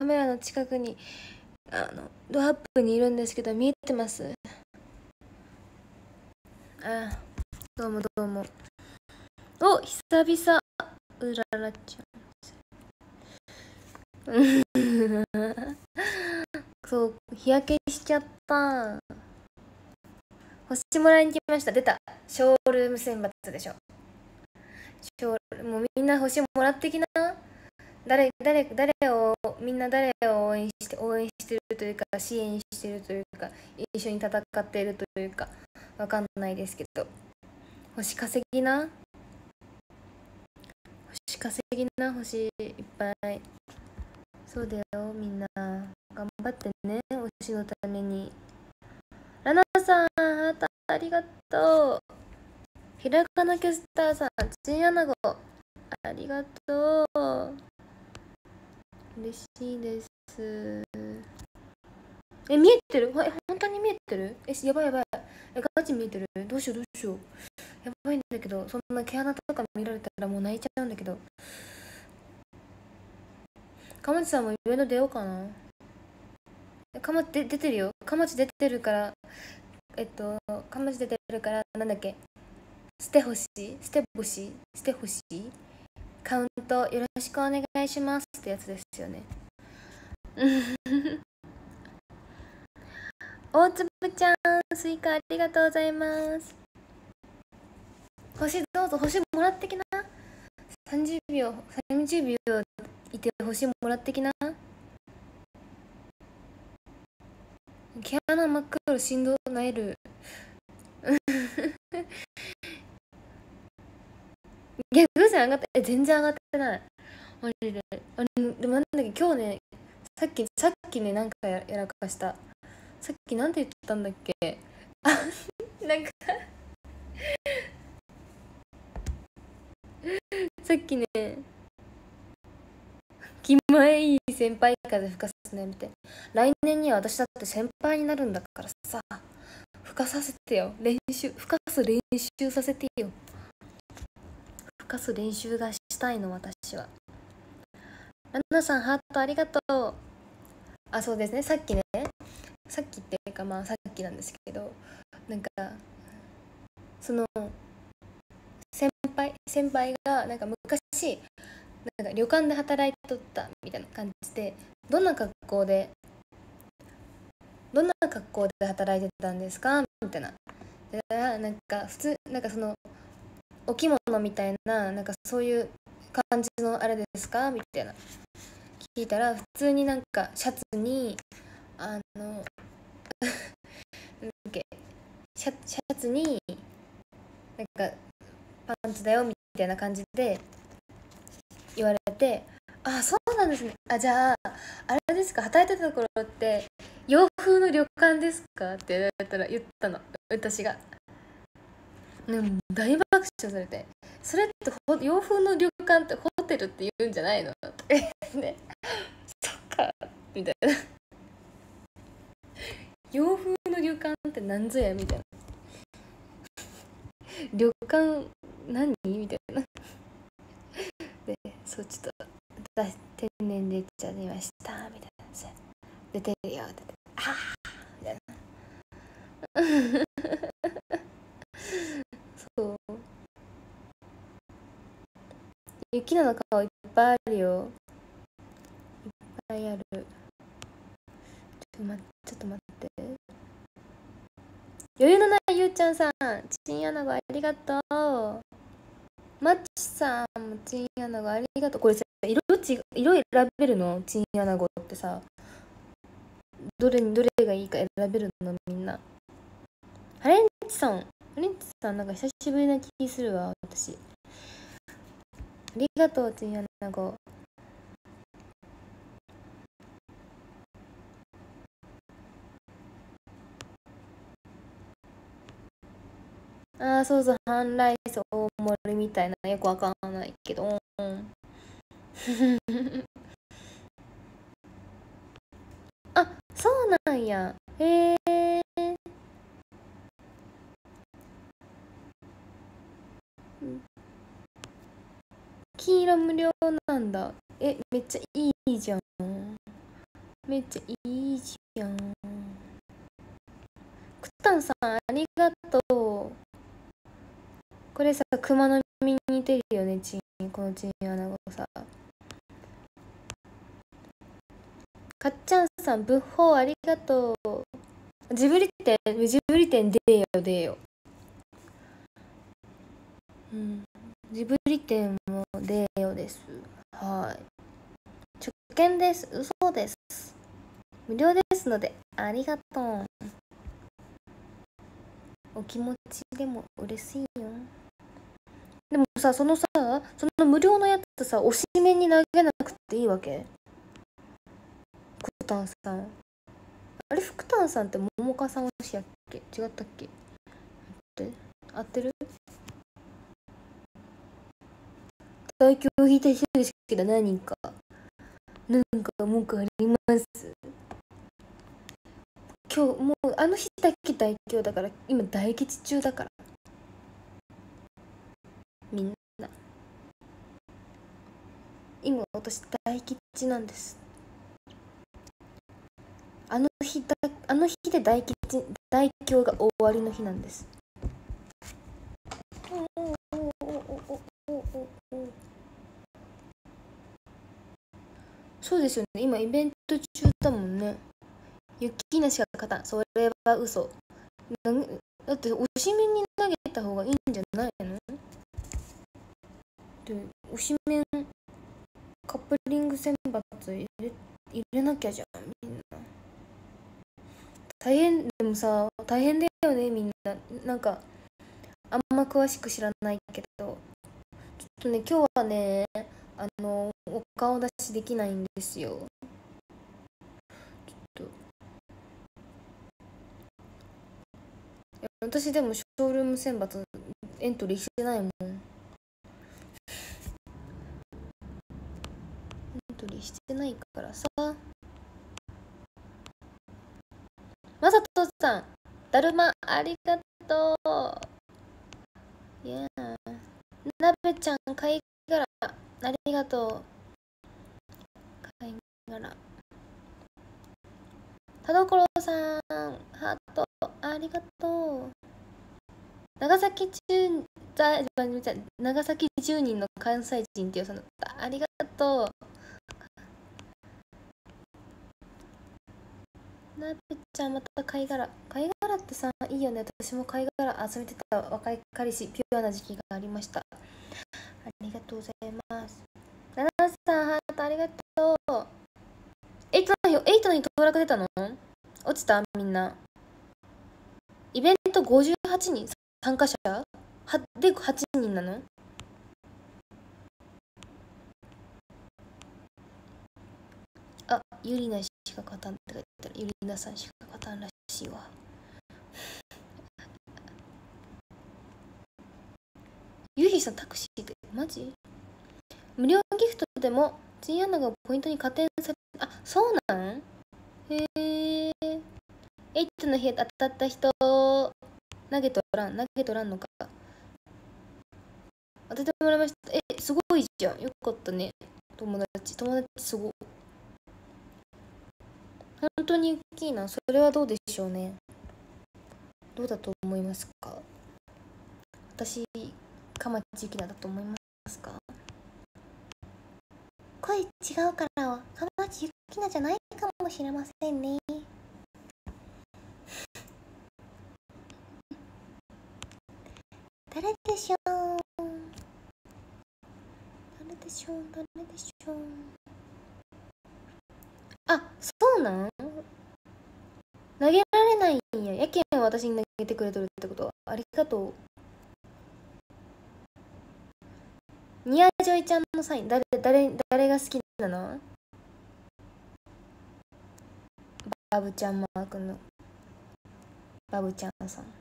メラの近くにドアップにいるんですけど、見えてます？あ、どうもどうも。お、久々。うららちゃん。そう、日焼けしちゃった。星もらいに来ました。出た。ショールーム選抜でしょ。もうみんな星もらってきな。みんな誰を応援してるというか、支援してるというか、一緒に戦っているというか、わかんないですけど。星稼ぎな。星稼ぎな、星いっぱい。そうだよ、みんな。頑張ってね、推しのために。ラナさん、ありがとう。ひらがなキャスターさん、チンアナゴ、ありがとう。嬉しいです。見えてる？本当に見えてる？やばいやばい。ガチ見えてる？どうしようどうしよう。やばいんだけど、そんな毛穴とか見られたらもう泣いちゃうんだけど。かまちさんもイベント出ようかな。かまち出てるよ。かまち出てるから、かまち出てるから、なんだっけ。捨てほしいカウントよろしくお願いしますってやつですよね。大粒ちゃん、スイカありがとうございます。星どうぞ、星もらってきな。30秒いて星もらってきな。毛穴真っ黒、振動なえる。いや、どうせ上がって、全然上がってない。マジで。でもなんだっけ、今日ね、さっきね、なんかやらかした。さっきなんて言ったんだっけ。あ、なんかさっきね、気前いい先輩風吹かすねみたいな。来年には私だって先輩になるんだからさ、吹かさせてよ。吹かす練習させてよ。吹かす練習がしたいの、私は。ランナさん、ハートありがとう。あ、そうですね、さっきっていうか、まあさっきなんですけど、なんか、その、先輩が、なんか昔、なんか旅館で働いとったみたいな感じで、どんな格好で、働いてたんですかみたいな。なんか普通、なんかその、お着物みたいな、なんかそういう感じのあれですかみたいな。聞いたら、普通になんかシャツに、なんだっけ、シャツに、なんかパンツだよみたいな感じで言われて、あ、そうなんですね。あ、じゃあ、あれですか、働いてたところって、洋風の旅館ですかって言ったの、私が。でも大爆笑されて、それって洋風の旅館ってホテルって言うんじゃないのね、そっか、みたいな。洋風の旅館ってなんぞやみたいな。旅館何みたいな。で、そう、ちょっと、私、天然で言っちゃいました、みたいな。出てるよって。ああみたいな。そう。雪菜の顔いっぱいあるよ。いっぱいある。ちょっと待って。余裕のないゆうちゃんさん、チンアナゴありがとう。マッチさんもチンアナゴありがとう。これさ、色選べるの？チンアナゴってさ、どれがいいか選べるのみんな。ハレンチさん。ハレンチさん、なんか久しぶりな気するわ、私。ありがとう、チンアナゴ。ああ、そうそう、半ライス大盛りみたいな、よくわかんないけど。うん。あ、そうなんや。へえ。黄色無料なんだ。めっちゃいいじゃん。 めっちゃいいじゃん。クタンさんありがとう。これさ、熊の実に似てるよね、このチンアナゴさ。かっちゃんさん、仏法ありがとう。ジブリ展出よ。うん。ジブリ展も出よです。はい。直券です。嘘です。無料ですので、ありがとう。お気持ちでも嬉しいよ。でもさ、その無料のやつさ、推しメンに投げなくていいわけ？福丹さん。あれ、福丹さんって桃花さん推しやっけ？違ったっけ？合ってる？大凶を引いた人ですけど何人か。なんか文句あります？今日もうあの日だけ大凶だから、今大吉中だから。みんな。今私大吉なんです。あの日で大凶が終わりの日なんです。そうですよね、今イベント中だもんね。雪なしか勝たん、それは嘘。だって推しメンに投げた方がいいんじゃないの？で推しメンカップリング選抜入れなきゃじゃん、みんな。でもさ、大変だよね、みんな。なんかあんま詳しく知らないけど、ちょっとね、今日はね、お顔出しできないんですよ。ちょっと私でもショールーム選抜エントリーしてないもん。エントリーしてないからさ。まさとさん、だるまありがとう。いやなべちゃん、貝殻ありがとう。貝殻。田所さん、ハートありがとう。長崎住人の関西人っていうさんだった。ありがとう。なべちゃん、また貝殻ってさ、いいよね。私も貝殻集めてた若い彼氏、ピュアな時期がありました。ありがとうございます。ナナさん、ハートありがとう。エイトに登録出たの？落ちた？みんな。イベント58人参加者で8人なの？あ、ゆりなしか勝たんって書いてある。ゆりなさんしか勝たんらしいわ。ゆひさん、タクシーでマジ？無料ギフトでもチンアナがポイントに加点され、あ、そうなん？へえ。エイトの日当たった人、投げとらんのか。当ててもらいました。すごいじゃん。よかったね。友達すごい。本当に大きいな。それはどうでしょうね。どうだと思いますか？私、かまちゆきなだと思いますか？声違うからは、かまちゆきなじゃないかもしれませんね。誰でしょう？あ、そうなん？投げられないんや。やけん私に投げてくれとるってことは。ありがとう。ニアジョイちゃんのサイン、誰が好きなの？バブちゃんマークのバブちゃんさん。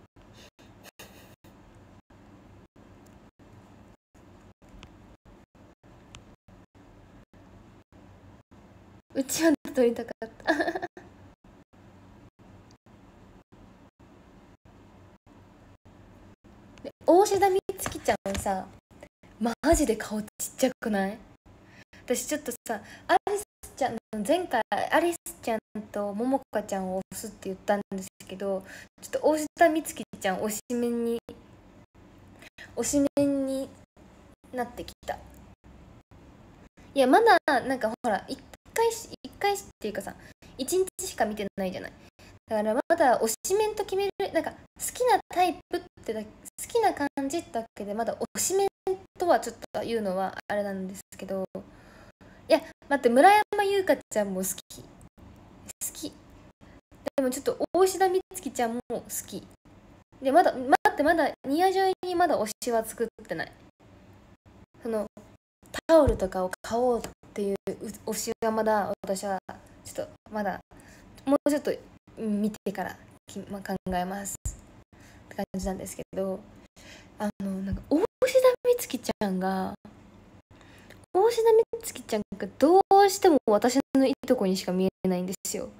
うちは撮りたかった大志田美月ちゃんさ、マジで顔ちっちゃくない？私ちょっとさ、アリスちちゃん、前回アリスちゃんとももかちゃんを推すって言ったんですけど、ちょっと大下美月ちゃん推しメンになってきた。いやまだなんかほら一回っていうかさ、一日しか見てないじゃない。だからまだ推しメンと決める、なんか好きなタイプって好きな感じだけでまだ推しメンとはちょっと言うのはあれなんですけど、いや待って、村山優香ちゃんも好き。でもちょっと大志田美月ちゃんも好きで、まだ待って、まだニアジョイにまだ推しは作ってない。そのタオルとかを買おうっていう推しがまだ私はちょっとまだもうちょっと見てから考えますって感じなんですけど、なんか大志田美月ちゃんがどうしても私のいとこにしか見えないんですよ。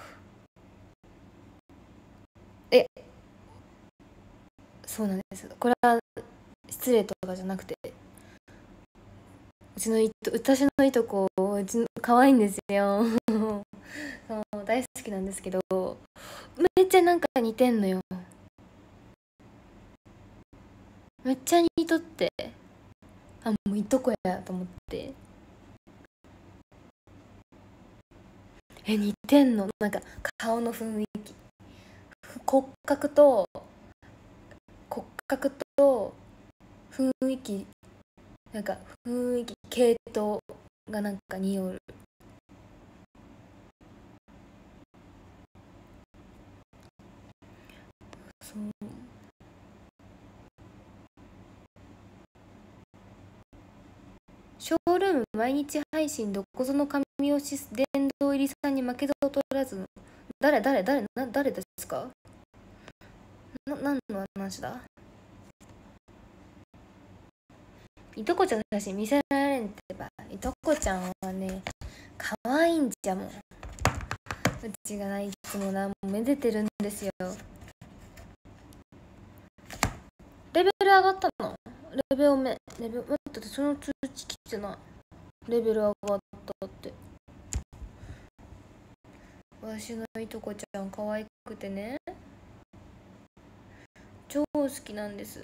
そうなんです。これは失礼とかじゃなくて、私のいとこ可愛いんですよ。そう大好きなんですけど、めっちゃなんか似てんのよ。めっちゃ似とって、もういとこやと思って。似てんの。なんか顔の雰囲気、骨格と雰囲気、なんか雰囲気系統がなんか似合う。そう、ショールーム毎日配信、どこぞの神推し殿堂入りさんに負けず劣らず。誰ですか？何の話だ？いとこちゃんの写真見せられんってば。いとこちゃんはね、可愛いんじゃもん。うちがいつもな、めでてるんですよ。レベル上がったの？レベル待って、その通知来てない。レベル上がったって。私のいとこちゃん可愛くてね、超好きなんです。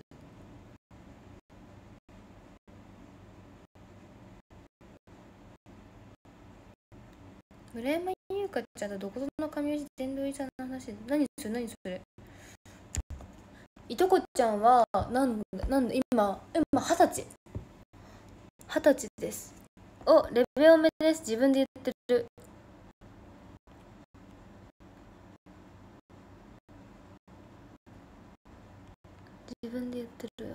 村山優香ちゃんとどこぞの神吉殿堂入りさんの話で、何それ。いとこちゃんは今20歳です。レベルおめです。自分で言ってる。自分で言ってるよ。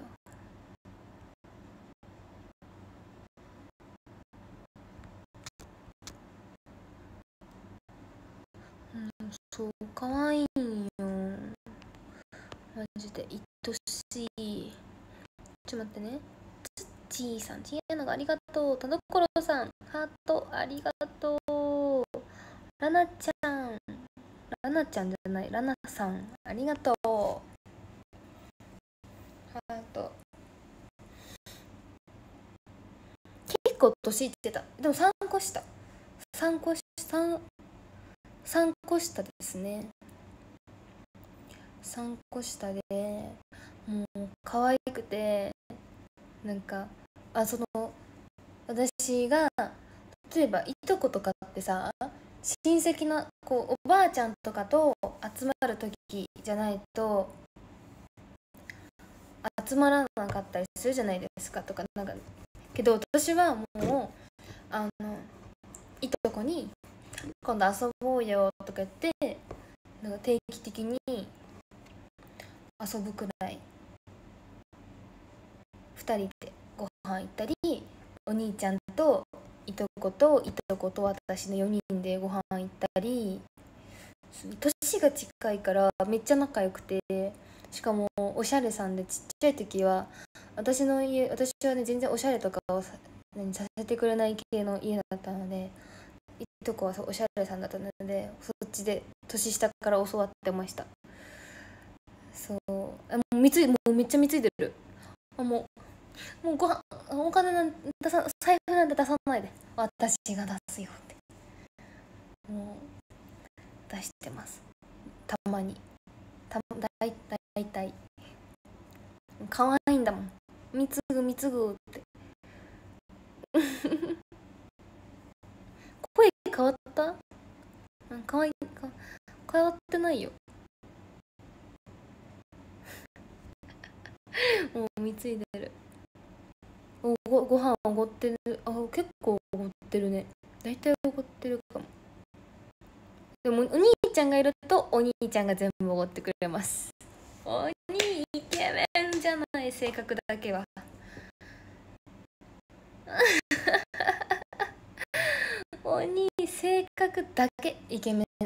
そう、かわいいんよ。マジで愛しい。ちょっと待ってね。つっちーさん、ちいながありがとう。田所さん、ハートありがとう。ラナちゃんじゃない、ラナさん、ありがとう。ハート。結構年いってた。でも3個下。3個下ですね。3個下で、もう可愛くて、なんか私が例えばいとことかってさ、親戚のこうおばあちゃんとかと集まる時じゃないと集まらなかったりするじゃないですか。とかなんかけど、私はもういとこに今度遊ぼうよとか言って、なんか定期的に遊ぶくらい、2人でご飯行ったり、お兄ちゃんといとこと私の4人でご飯行ったり、年が近いからめっちゃ仲良くて、しかもおしゃれさんで、ちっちゃい時は私はね全然おしゃれとかをさせてくれない系の家だったので、いとこはおしゃれさんだったので、そっちで年下から教わってました。そう、もうめっちゃ貢いでる。もうお金財布なんて出さないで、私が出すよって。 もう出してます、たまに。だいたい可愛いんだもん、みつぐみつぐって声変わった？かわいいか、変わってないよもう貢いでる。ご飯おごってる。結構おごってるね。だいたいおごってるかも。でもお兄ちゃんがいるとお兄ちゃんが全部おごってくれます。お兄イケメンじゃない、性格だけはお兄性格だけイケメン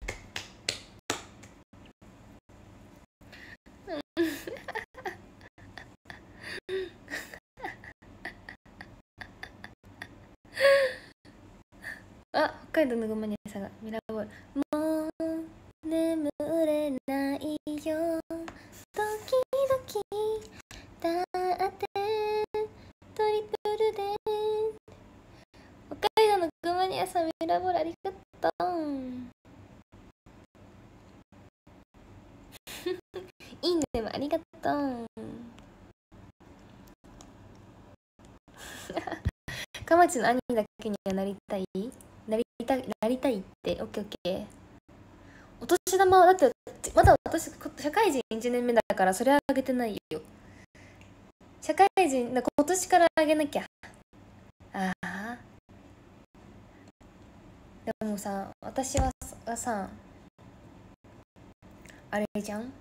北海道のグマニアさんがミラーボール。もう眠れないよドキドキだってトリプルで。北海道のグマニアさん、ミラーボールありがとういいねもありがとうかまちの兄だけにはなりたいって。オッケーオッケー。お年玉だってまだ私社会人1年目だから、それはあげてないよ。社会人だ、今年からあげなきゃ。ああ、でもさ、私はさ、あれじゃん、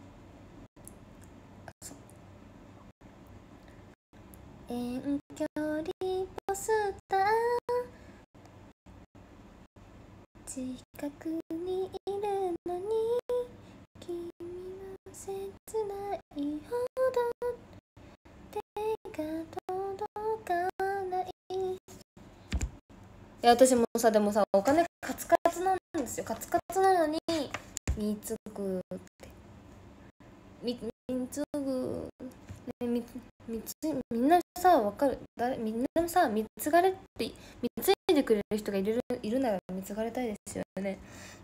遠距離ポスター近くにいるのに君は切ないほど手が届かない。いや私もさ、でもさ、お金カツカツなんですよ。カツカツなのに貢ぐって貢ぐね。みんなさ、わかる？みんなさ、貢がれって貢いでくれる人がいるなら貢がれたいですよね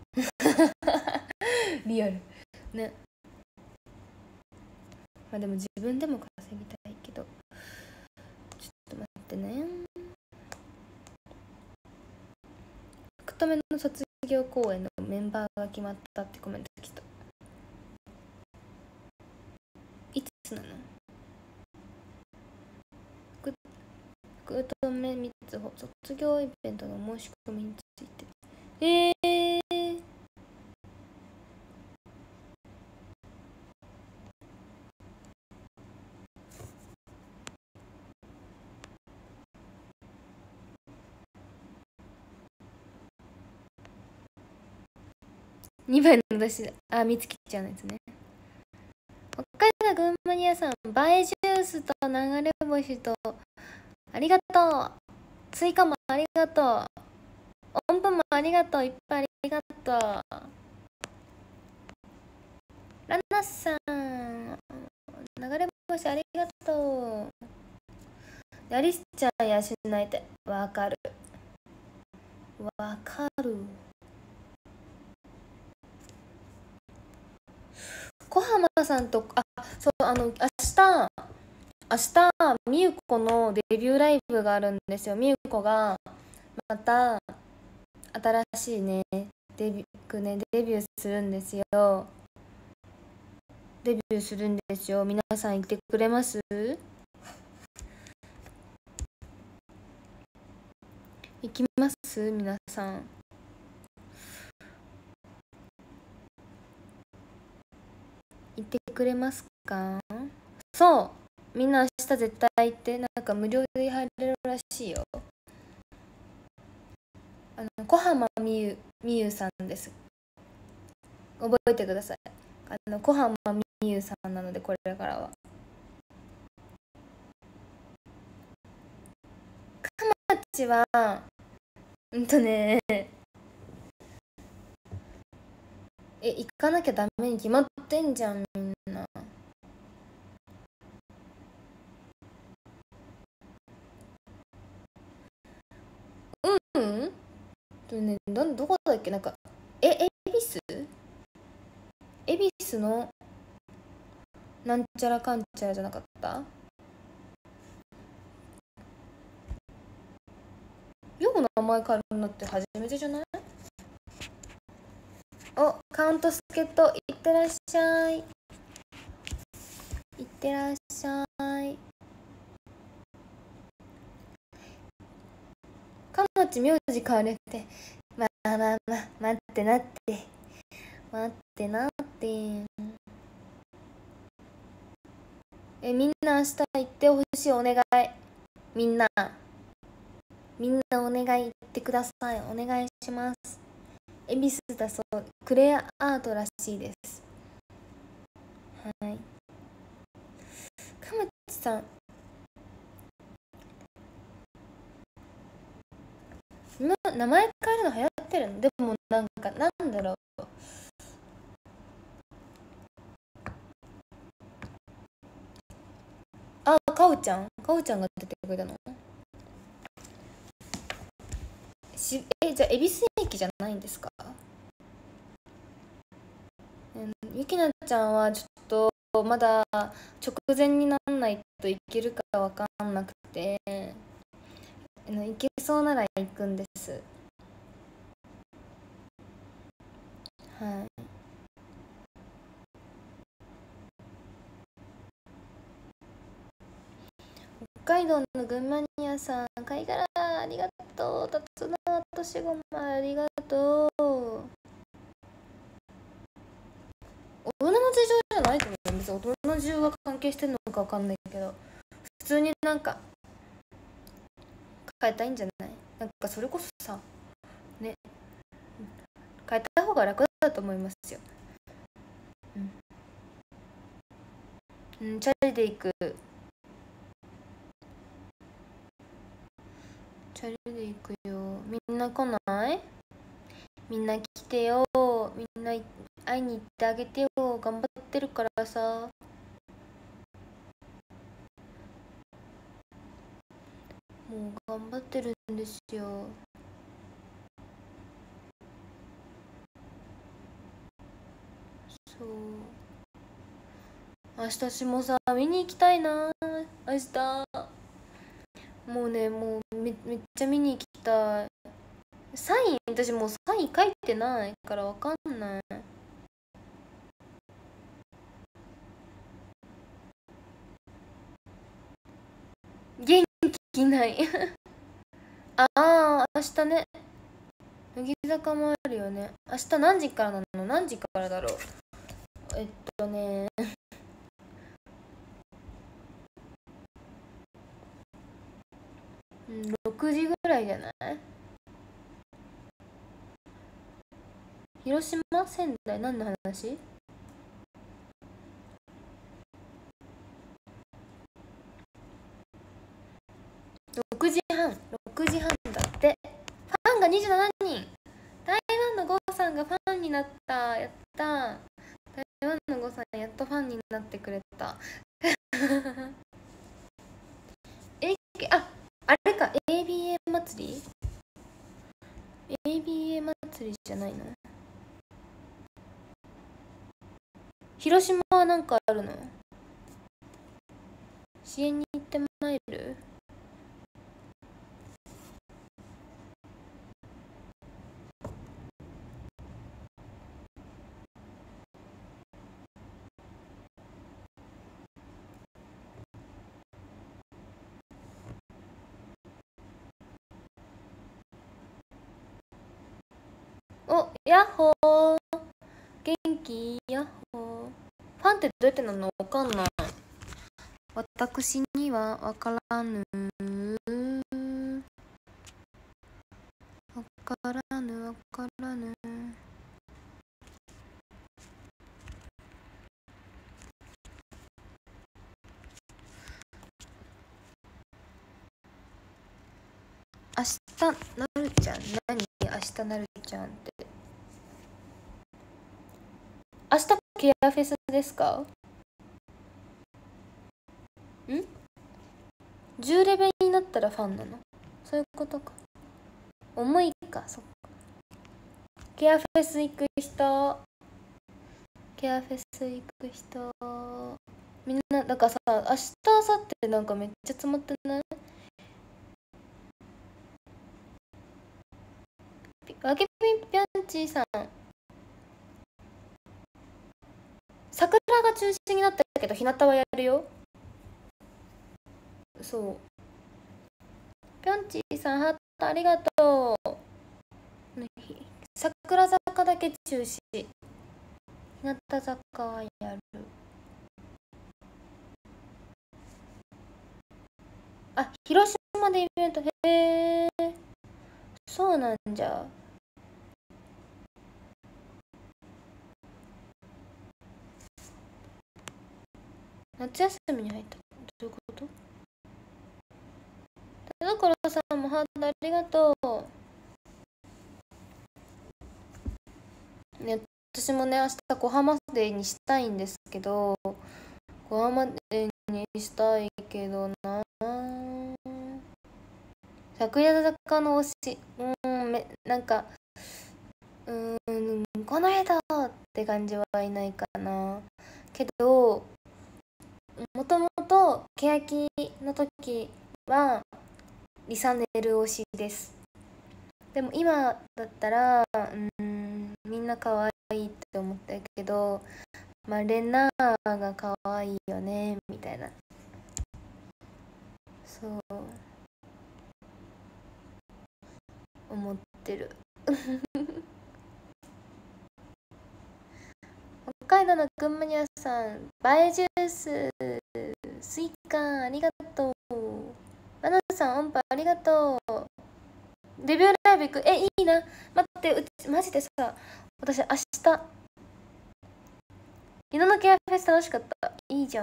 リアルね。まあでも自分でも稼ぎたいけど、ちょっと待ってね。福留の卒業公演のメンバーが決まったってコメント来た。いつなの？福留光穂卒業イベントの申し込みについて。2倍の出し、みつきちゃんのやつね。北海道群馬に屋さん、バイジュースと流れ星とありがとう。追加もありがとう。音符もありがとう。いっぱいありがとう。ラナさん、流れ星ありがとう。アリスちゃんやしないて。わかる。わかる。小浜さんと、そう、明日みゆこのデビューライブがあるんですよ。みゆこがまた新しいね、デビューするんですよ。デビューするんですよ。皆さん行ってくれます？行きます皆さん。行ってくれますか？そう、みんな明日絶対行って。なんか無料で入れるらしいよ。小浜みゆさんです。覚えてください。小浜みゆさんなので、これからは。かまちは行かなきゃダメに決まってんじゃん、みんな。うん、 どこだっけ、なんか恵比寿のなんちゃらかんちゃらじゃなかった？よう名前変えるのって初めてじゃない？お、カウント助っ人いってらっしゃい。いってらっしゃい。かまち名字変わるって。まあまあまあ、待ってなって。待ってなって。みんな明日行ってほしい、お願い。みんなお願い言ってください。お願いします。恵比寿だそう、クレアアートらしいです。はい。かまちさん、名前変えるの流行ってるの？でもなんか、なんだろう。あ、かおちゃんが出てくれたの？じゃあ恵比寿駅じゃないんですか？ゆきなちゃんはちょっとまだ直前にならないといけるかわかんなくて、行けそうなら行くんです。はい。北海道の群馬ニアさん、貝殻ありがとう。タツノオトシゴマありがとう。大人の事情じゃないと思うんですよ。大人の事情が関係してるのかわかんないけど、普通になんか変えたいんじゃない？なんかそれこそさ、ね、変えた方が楽だと思いますよ。うん、チャリで行く。チャリで行くよ。みんな来ない？みんな来てよ。みんな会いに行ってあげてよ。頑張ってるからさ。もう頑張ってるんですよ。そう。明日しもさ、見に行きたいな。明日。もうね、もうめっちゃ見に行きたい。私もうサイン書いてないからわかんない。元気ないああ、明日ね。乃木坂もあるよね。明日何時からなの？何時からだろう。えっね、6時ぐらいじゃない？広島仙台何の話？6時半だって。ファンが27人。台湾のゴーさんがファンになった。やった。台湾のゴーさんやっとファンになってくれたあ、あれか、 ABA 祭り？ ABA 祭りじゃないの？広島はなんかあるの？支援に行ってまいる？お、やっほー、元気？やっほー。ファンってどうやってなの？わかんない。私にはわからぬ。わからぬ、わからぬ。明日なるちゃん、何？明日なるちゃんって。明日ケアフェスですか？10レベルになったらファンなの？そういうことか。重いか、そっか。 ケアフェス行く人、ケアフェス行く人、みんななんかさ、明日明後日なんかめっちゃ詰まってない？わけぴんぴょんちーさん、桜が中止になったけど日向はやるよ。そう、ぴょんちーさんハートありがとう。ね、桜坂だけ中止、日向坂はやる。あ、広島でイベント、へえ、そうなんじゃ。夏休みに入った、どういうこと？田所さんもハートありがとう。ね、私もね、明日小浜デーにしたいんですけど、小浜デーにしたいけどな。桜坂の推し、なんか、この間って感じはいないかな。けど、もともと、欅の時は、リサネル推しです。でも今だったら、みんな可愛いって思ったけど、まあ、レナーが可愛いよね、みたいな。そう、思ってる。北海道の群馬にゃさん、バイジュース、スイカ、ありがとう。マナさん、音波ありがとう。デビューライブ行く？いいな。待って、マジでさ、私、明日、犬のケアフェス楽しかった。いいじゃん。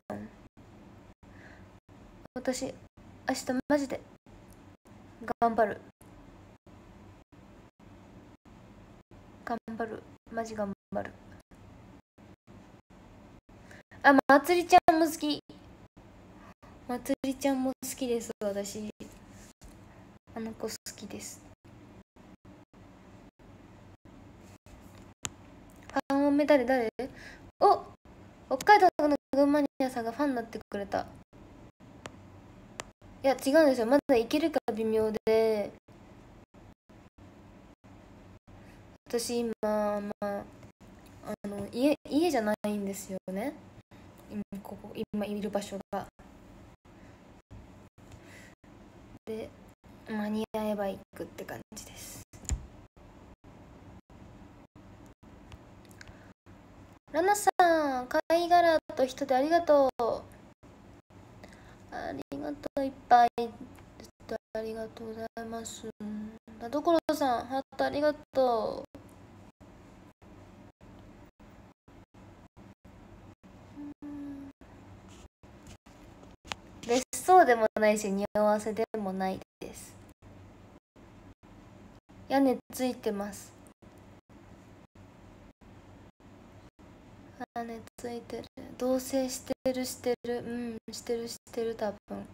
私、明日、マジで、頑張る。頑張る。マジ頑張る。あ、まつりちゃんも好き。まつりちゃんも好きです、私。あの子好きです。ファンオメ誰？お、北海道の群馬ニアさんがファンになってくれた。いや、違うんですよ。まだいけるか微妙で。私今、家じゃないんですよね。今いる場所が。で、間に合えば行くって感じです。ラナさん、貝殻と人でありがとう。ありがとう、いっぱい。ありがとうございます。田所さん、ハートありがとう。別荘でもないし、匂わせでもないです。屋根ついてます。屋根ついてる。同棲してる、してる。してる、多分。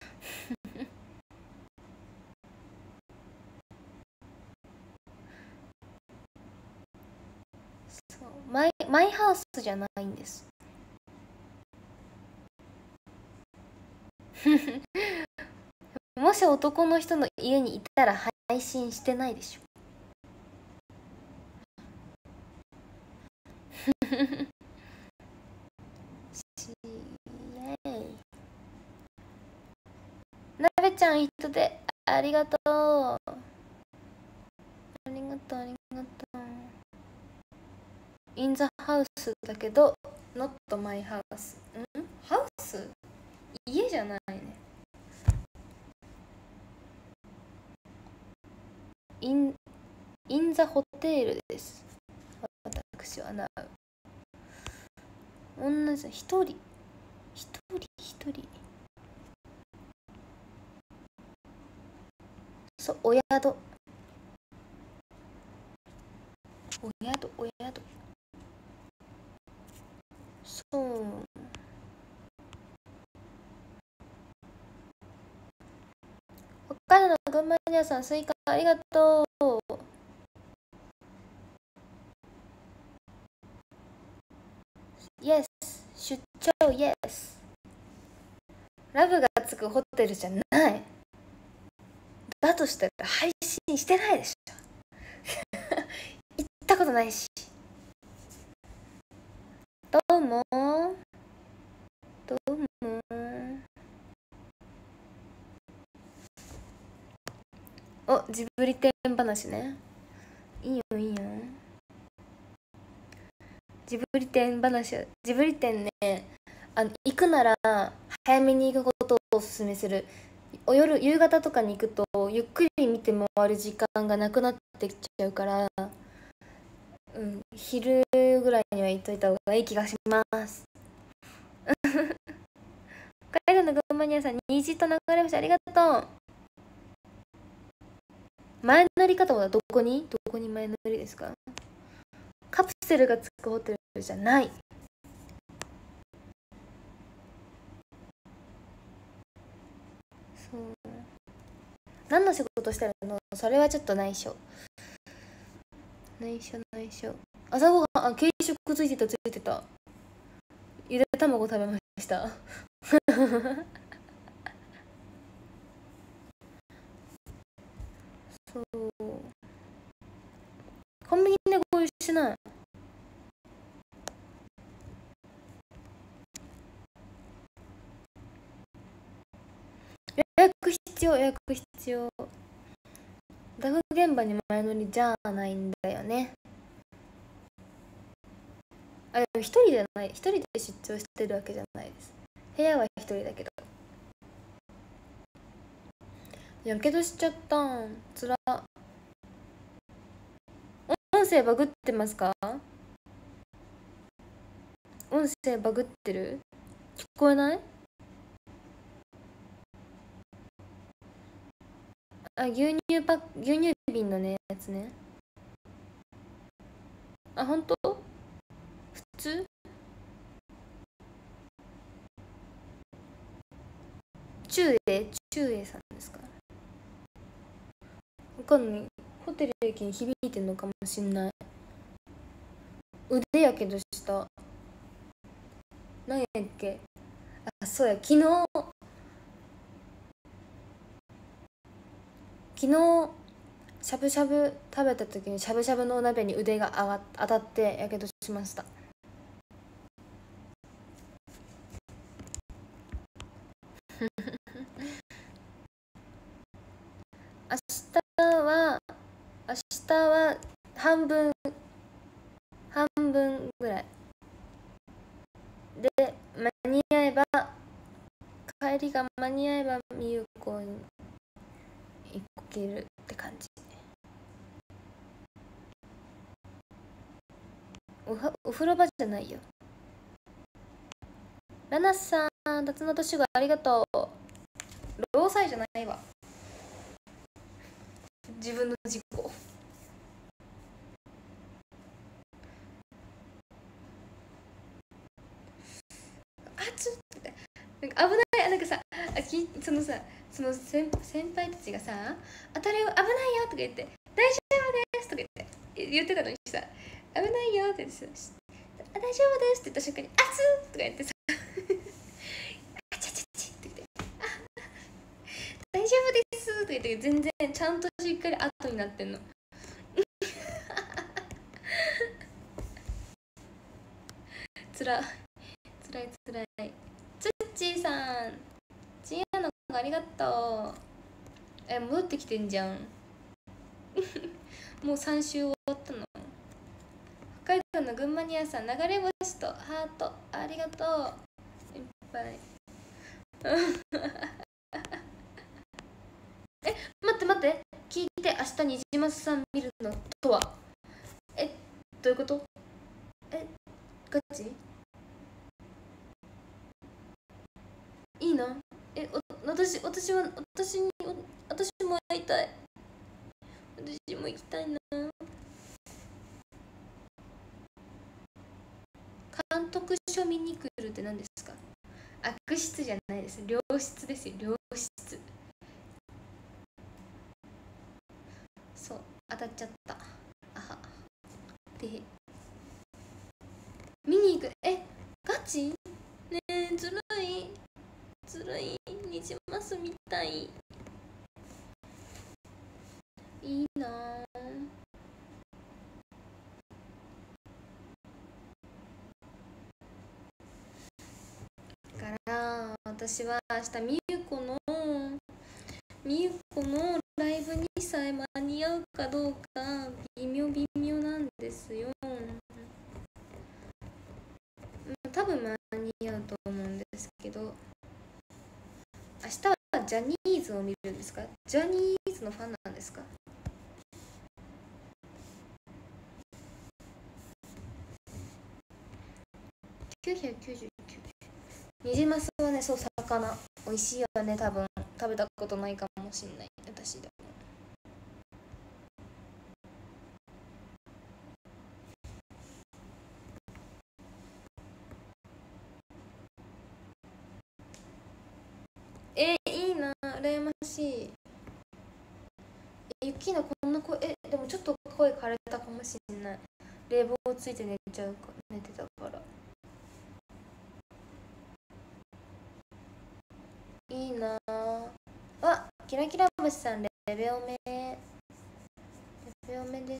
そう、マイハウスじゃないんです。もし男の人の家にいたら配信してないでしょ。イエーイ。なべちゃん、人でありがとう。ありがとう、ありがとう。インザハウスだけど、ノットマイハウス。ハウス？家じゃないね。インザホテールです。私はな。同じ、一人。そう、お宿。そう。北海道の群馬ニアさん、スイカありがとう。 出張イエス。ラブがつくホテルじゃない。だとしたら配信してないでしょ。行ったことないし。どうもどうも。お、ジブリ展話ね。いいよいいよ。ジブリ展話、ジブリ展ね、行くなら早めに行くことをおすすめする。夕方とかに行くとゆっくり見て回る時間がなくなってきちゃうから、昼ぐらいには行っといた方がいい気がします。北海道の群馬にはさん、虹と流れ星ありがとう。前乗り方はどこに前乗りですか？カプセルがつくホテルじゃない。そう。何の仕事してるの？それはちょっと内緒。内緒。朝ごはん、軽食ついてた。ゆで卵食べました。そう。コンビニで合流しない。予約必要。ダフ現場に前乗りじゃないんだよね。でも一人で出張してるわけじゃないです。部屋は一人だけど。やけどしちゃったん。つら。音声バグってますか？音声バグってる？聞こえない？牛乳瓶のねやつね。本当？普通？中英さんですか？わかんない。ホテル駅に響いてんのかもしんない。腕やけどした。何やっけ？そうや、昨日しゃぶしゃぶ食べた時にしゃぶしゃぶのお鍋に腕が当たってやけどしました。明日は半分ぐらいで、間に合えば帰りが間に合えばみゆこに行けるって感じ。お風呂場じゃないよ。ラナさん、辰野とシュガーありがとう。労災じゃないわ。自分の実行。ちょっとなんか危ない。なんかさ、その先輩たちがさ、当たり危ないよとか言って、大丈夫ですとか言ってたのにさ、危ないよって言ってさ、大丈夫ですって言った瞬間に、熱っとか言ってさ、あちゃちゃちって言って、大丈夫ですとか言って、全然ちゃんとしっかり後になってんの。つらい。つっちーさん、ちんやのありがとう。戻ってきてんじゃん。もう3週終わったの。北海道の群馬に屋さん、流れ星とハートありがとう。いっぱい。待って聞いて。明日にじまさん見るのとはどういうこと？ガチ？いいな。私も会いたい。私も行きたいな。監督署見に来るって何ですか？悪質じゃないです。良質ですよ。良質。そう、当たっちゃった。あはで見に行く。ガチ？ ずるいずるい。ニジマスみたい。いいなぁ。だから私は明日みゆこのライブにさえ間に合うかどうか微妙なんですよ。多分間に合うと思うんですけど、明日はジャニーズを見るんですか？ジャニーズのファンなんですか？999。ニジマスはね、そう、魚美味しいよね。多分食べたことないかもしんない、私でも。いいな、羨ましい。ユキのこんな声、でもちょっと声枯れたかもしんない。冷房ついて寝てたから。いいなあ。キラキラ星さん、レベオメです。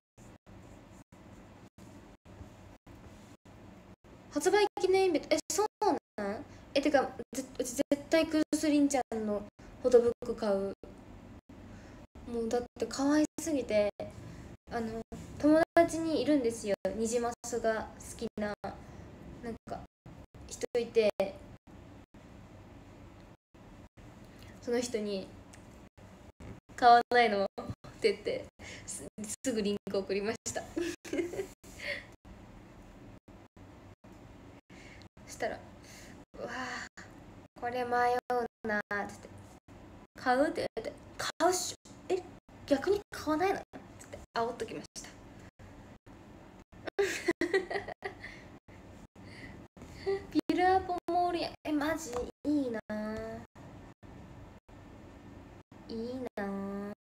発売記念イベント、そうなん？てかうち絶対クルスリンちゃんのフォトブック買う。もうだって可愛すぎて、友達にいるんですよ、ニジマスが好きななんか人いて、その人に買わないのって言ってすぐリンク送りましたそしたら、うわーこれ迷うなーって言って、買うって言って、買うっしょ、逆に買わないのって煽っときましたビルアポモールや、マジいいなー、いいなー、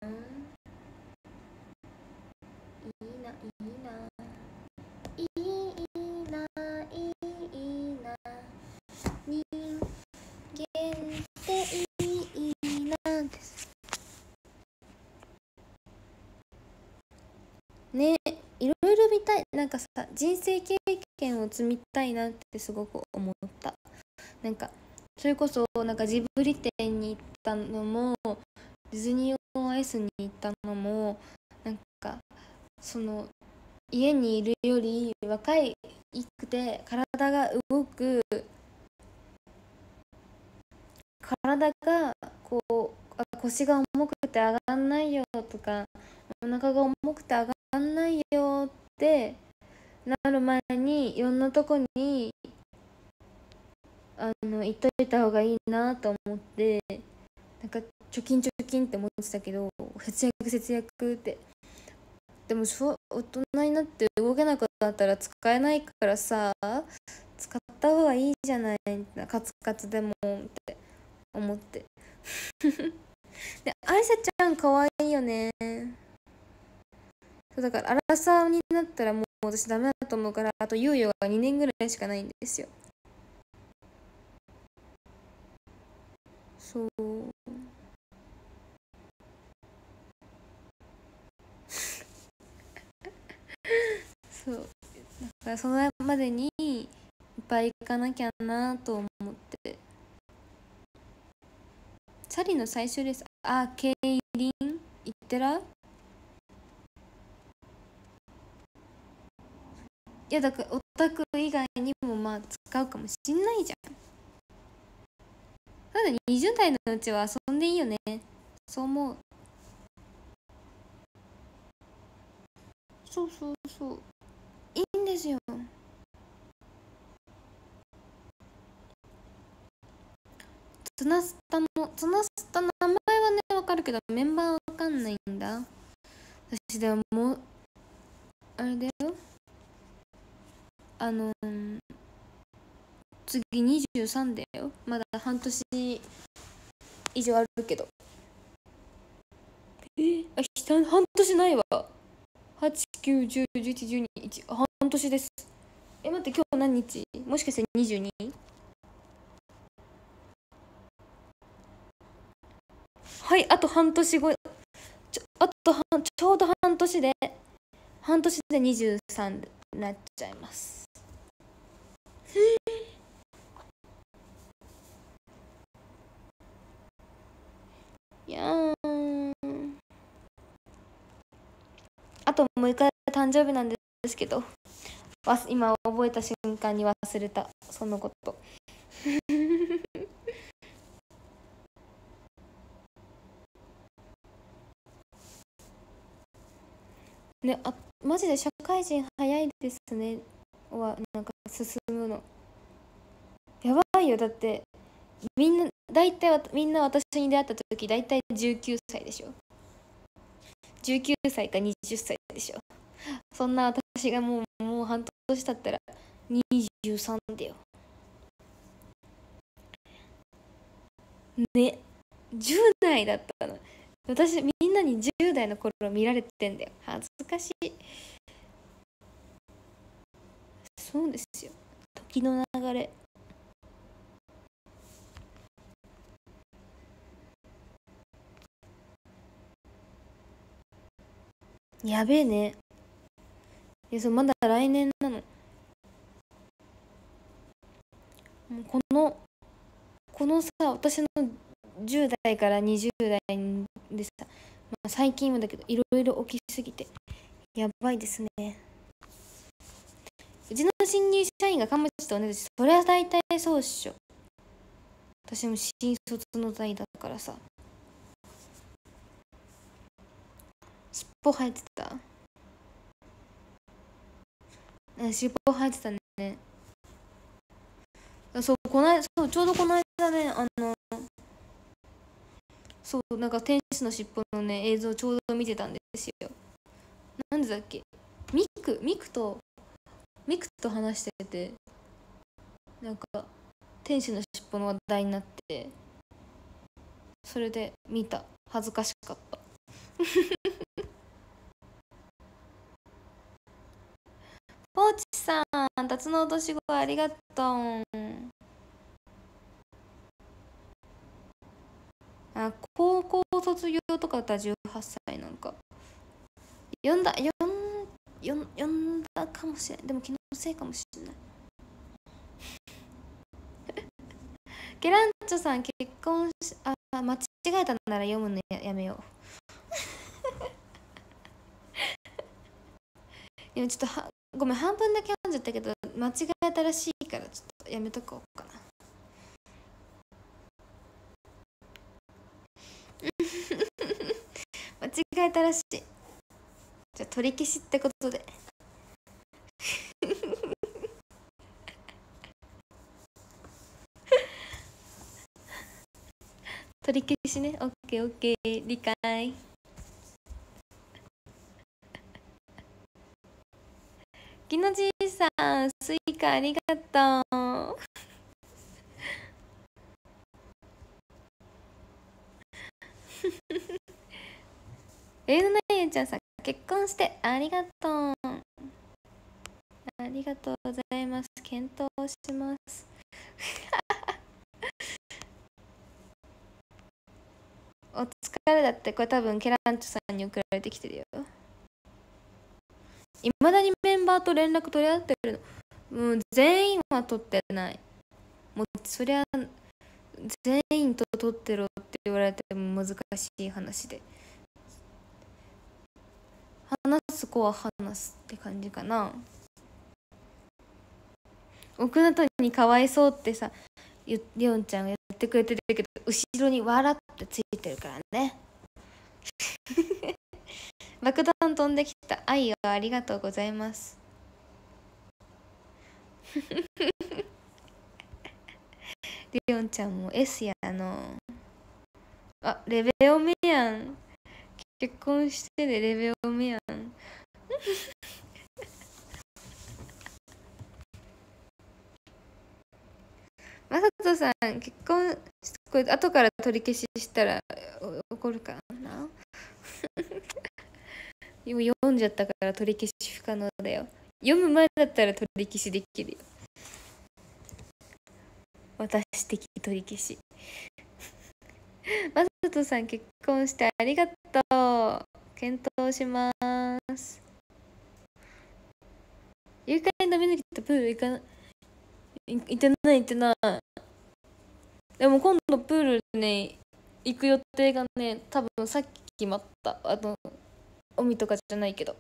いいな、いいな、人間っていいなですね。いろいろ見たい。なんかさ、人生経験を積みたいなってすごく思った。なんかそれこそなんかジブリ展に行ったのも、ディズニーオンアイスに行ったのも、なんかその家にいるより若くて体が動く、体がこう腰が重くて上がんないよとか、お腹が重くて上がんないよってなる前に、いろんなとこに行っといた方がいいなと思って、なんか貯金って思ってたけど、節約って、でも大人になって動けなくなったら使えないからさ、使った方がいいじゃない、カツカツでもって思ってで、アリサちゃん可愛いよね。そうだから、アラサーになったらもう私ダメだと思うから、あと猶予が2年ぐらいしかないんですよ。そうそう、だからそのまでにいっぱい行かなきゃなと思って。チャリの最終レース、競輪行ってら、いやだからオタク以外にもまあ使うかもしんないじゃん。ただ20代のうちは遊んでいいよね、そう思う。そういいんですよ。ツナスタの名前はねわかるけど、メンバーわかんないんだ。私でももうあれだよ、次23だよ。まだ半年以上あるけど。半年ないわ。8、9、10、11、12、1、半年です。待って、今日何日？もしかして 22？ はい、あと半年後、ちょうど半年で23になっちゃいます。いやー、あと6日誕生日なんですけど、今覚えた瞬間に忘れたそのことね。マジで社会人早いですね。なんか進むのやばいよ。だってみんな私に出会った時大体19歳でしょ。19歳か20歳でしょ。そんな私がもう半年経ったら23だよね。10代だったの。私みんなに10代の頃見られてんだよ。恥ずかしい。そうですよ、時の流れ。やべえね。まだ来年なの。もうこのさ、私の10代から20代でさ、最近はだけどいろいろ起きすぎてやばいですね。うちの新入社員がカムチと同じ。それは大体そうっしょ。私も新卒の代だからさ。尻尾生えてた。尻尾生えてたね。そうちょうどこの間ね、そうなんか天使の尻尾のね映像ちょうど見てたんですよ。なんでだっけ、ミクと話してて、なんか天使の尻尾の話題になって、それで見た。恥ずかしかったポーチさん、辰の落とし子ありがとう。高校卒業とかだったら18歳なんか。読んだかもしれない。でも昨日のせいかもしれない。ゲランチョさん、結婚間違えたなら読むのやめよう今ちょっとごめん、半分だけ読んじゃったけど間違えたらしいからちょっとやめとこうかな間違えたらしい。じゃあ取り消しってことで取り消しね。オッケーオッケー、理解。きのじいさん、スイカありがとうレイドナイエンちゃんさん、結婚してありがとう。ありがとうございます。検討しますお疲れだって。これ多分ケランチョさんに送られてきてるよ。いまだにメンバーと連絡取り合ってるの。もう全員は取ってない。もうそりゃ全員と取ってろって言われても難しい話で、話す子は話すって感じかな。奥のとにかわいそうってさ、りおんちゃんがやってくれてるけど、後ろに笑ってついてるからね爆弾飛んできた。愛をありがとうございますりおんちゃんも S やの。レベオメやん。結婚してでレベオメやんマサトさん、結婚これ後から取り消ししたら怒るからな今読んじゃったから取り消し不可能だよ。読む前だったら取り消しできるよ。私的取り消しマトさん結婚してありがとう。検討します。誘拐の水着とプール行かない。行ってない行ってない。でも今度プールね行く予定がね、多分さっき決まった。海とかじゃないけど。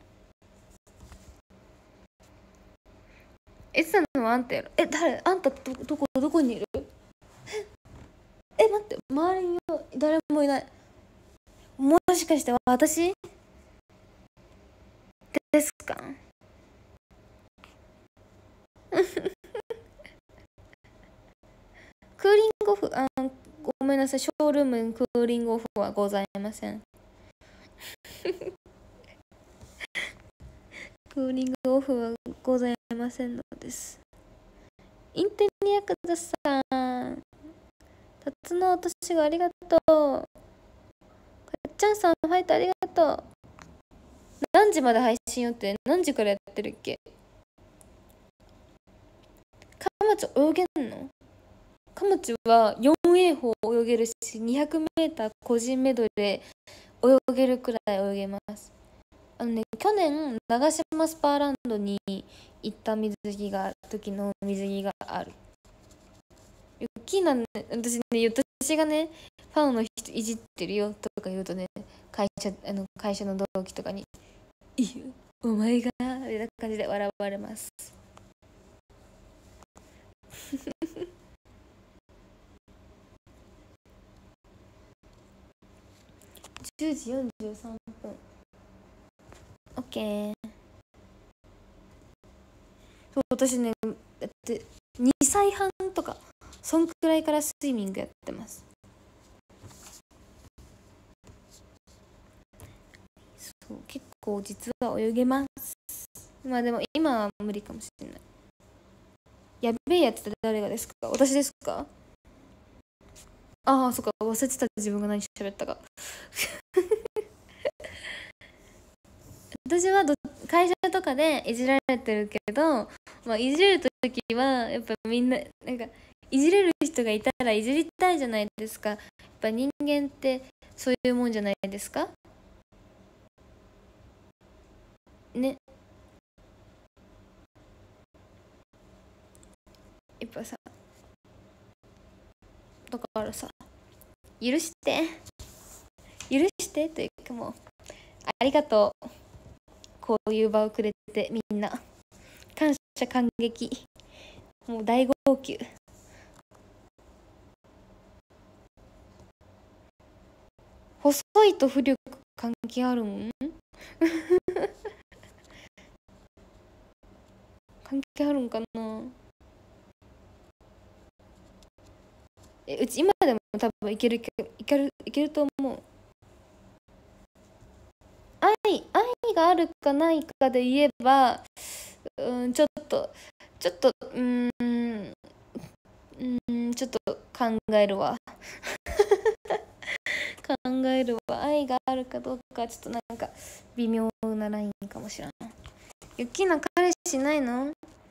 さんのはあんたやろ。誰あんたどこにいる？待って、周りには誰もいない。もしかして私ですか？クーリングオフ、ごめんなさい、ショールームにクーリングオフはございません。クーリングオフはございませんのです。インテリアクザさん、タツノオトシゴありがとう。かっちゃんさんファイトありがとう。何時まで配信予定？何時からやってるっけ？カマチ泳げんの？カマチは 4A 法泳げるし 200m 個人メドレー泳げるくらい泳げます。去年長島スパーランドに行った時の水着がある。大なんね、私がねファンの人いじってるよとか言うとね、会社の同期とかにいいよお前がみたいな感じで笑われます。10時43分。 OK。 そう、私ねだって2歳半とかそんくらいからスイミングやってます。そう結構実は泳げます。まあでも今は無理かもしれない。やべえやつって誰がですか？私ですか？ああ、そっか、忘れてた、自分が何喋ったか。私は会社とかでいじられてるけど、まあ、いじれる時はやっぱみんななんかいじれる人がいたらいじりたいじゃないですか。やっぱ人間ってそういうもんじゃないですかね。やっぱさ、だからさ、許してというか、もうありがとう、こういう場をくれて。みんな感謝感激、もう大号泣。細いと浮力関係あるん？関係あるんかな。うち今でも多分いけると思う。愛があるかないかで言えば、ちょっとちょっと考えるわ。考えるわ。愛があるかどうかちょっとなんか微妙なラインかもしれない。ユキナ彼氏ないの？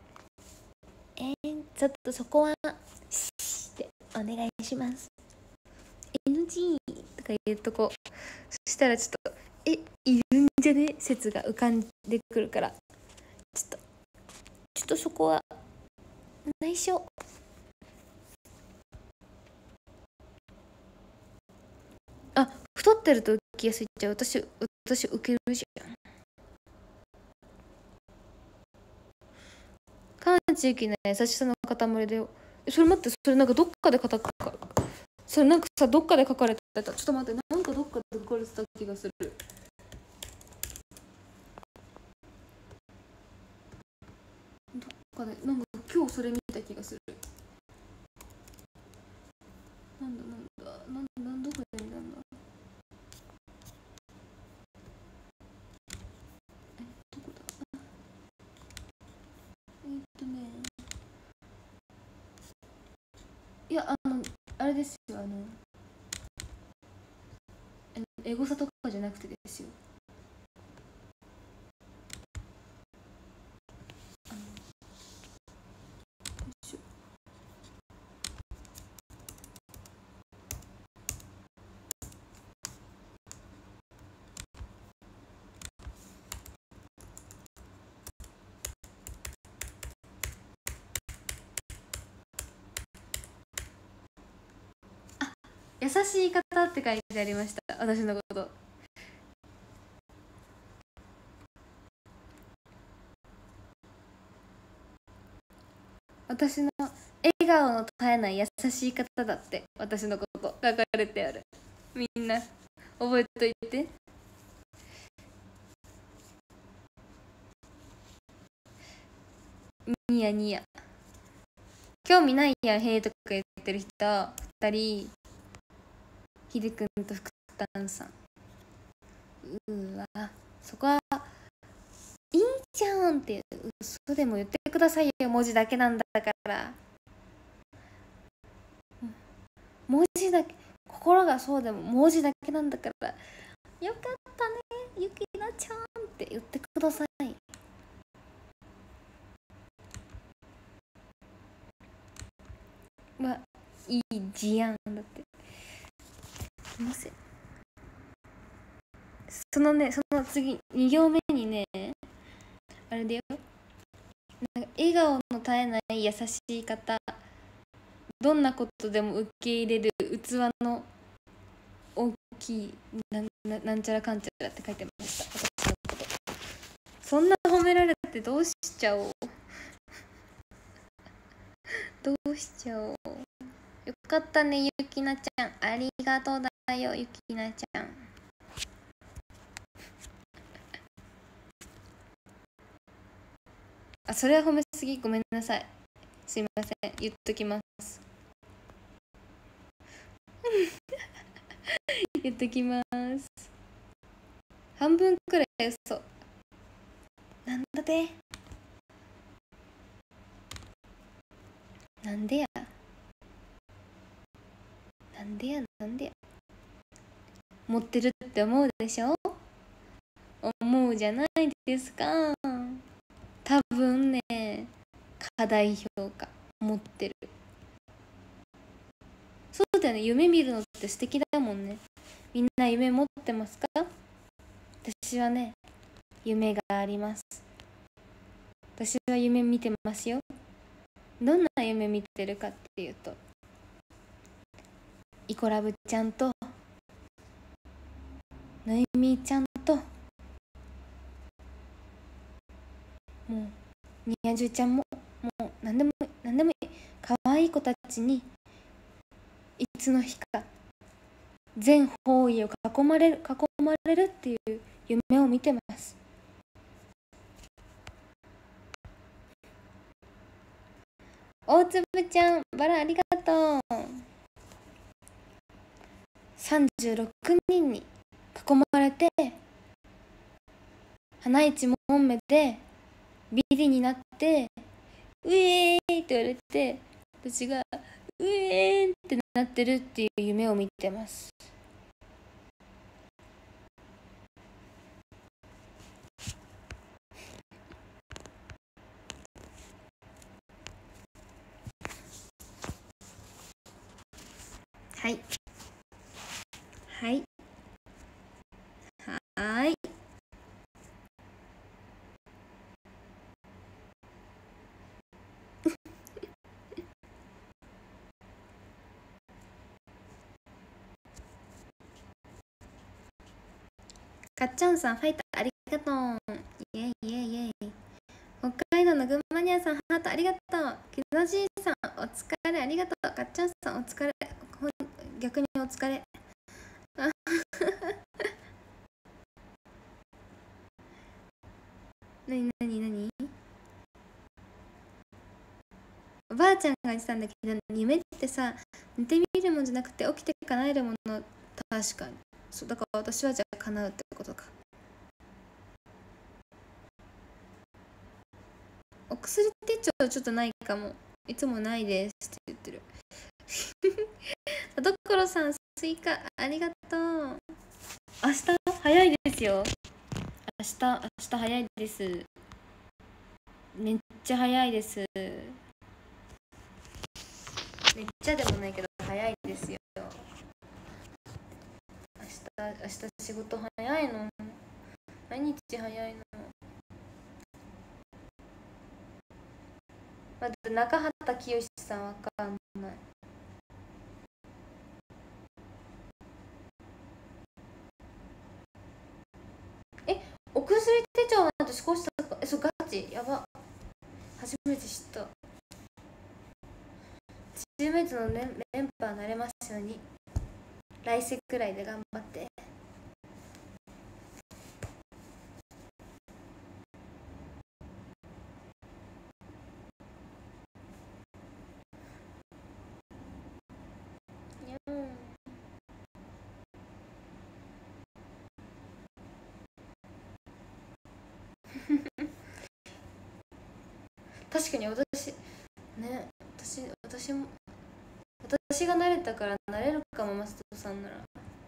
ちょっとそこはしてお願いします。 NG とか言うとこ、そしたらちょっといるんじゃね説が浮かんでくるから、ちょっとそこは内緒。太ってると浮きやすいっちゃう。私受けるじゃん。川内ゆきね、優しさの塊だよ。それ待って、それなんかどっかでそれなんかさ、どっかで書かれてた。ちょっと待って、なんかどっかで書かれてた気がする。どっかで、なんか今日それ見た気がする。どこで見たんだ。どこだ。いや、あれですよ、エゴサとかじゃなくてですよ。 優しい方って書いてありました、私のこと。私の笑顔の絶えない優しい方だって、私のこと書かれてある。みんな覚えといて。ニヤニヤ。興味ないやんへーとか言ってる人2人、ひでくんと福丹さん。わ、そこはいいじゃんって嘘でも言ってくださいよ、文字だけなんだから。文字だけ、心がそうでも文字だけなんだから、よかったねゆきなちゃんって言ってください。いい事案だって。すいません。その次2行目にね、あれだよ、なんか笑顔の絶えない優しい方、どんなことでも受け入れる器の大きいなんちゃらかんちゃらって書いてました、私のこと。そんな褒められてどうしちゃおうどうしちゃおう。よかったねゆきなちゃん、ありがとうだよゆきなちゃん。それは褒めすぎ、ごめんなさい、すいません、言っときます言っときます。半分くらい嘘なんだで、なんでやなんでや、持ってるって思うでしょ、思うじゃないですか。多分ね、過大評価持ってる。そうだよね、夢見るのって素敵だもんね。みんな夢持ってますか？私はね、夢があります。私は夢見てますよ。どんな夢見てるかっていうと、イコラブちゃんとのいみちゃんと、もうにやじゅちゃんも、もう何でもいい可愛い子たちにいつの日か全方位を囲まれるっていう夢を見てます。大粒ちゃん、バラありがとう。36人に囲まれて、花一門目でビリになってウェーイって言われて、私がウェーンってなってるっていう夢を見てます。はいはいはい。かっちゃんさん、ファイトありがとう。イエイイエイイエイ。北海道の群馬ニアさん、ハートありがとう。きのじいさん、お疲れありがとう。かっちゃんさん、お疲れ。逆にお疲れ。なになになに、おばあちゃんが言ってたんだけど、夢ってさ、寝てみるもんじゃなくて起きて叶えるもの。確かにそうだから、私はじゃあ叶うってことか。お薬手帳ちょっとないかも。いつもないですって言ってる。田所さん、スイカありがとう。明日早いですよ。明日早いです。めっちゃ早いです。めっちゃでもないけど早いですよ。明日仕事早いの。毎日早いの。まず中畑清さんわかんない。 ジやば、初めて知った。チームメイトの連覇なれますように。来世くらいで頑張って。確かに私ね、私が慣れたから慣れるかも。マストさんなら。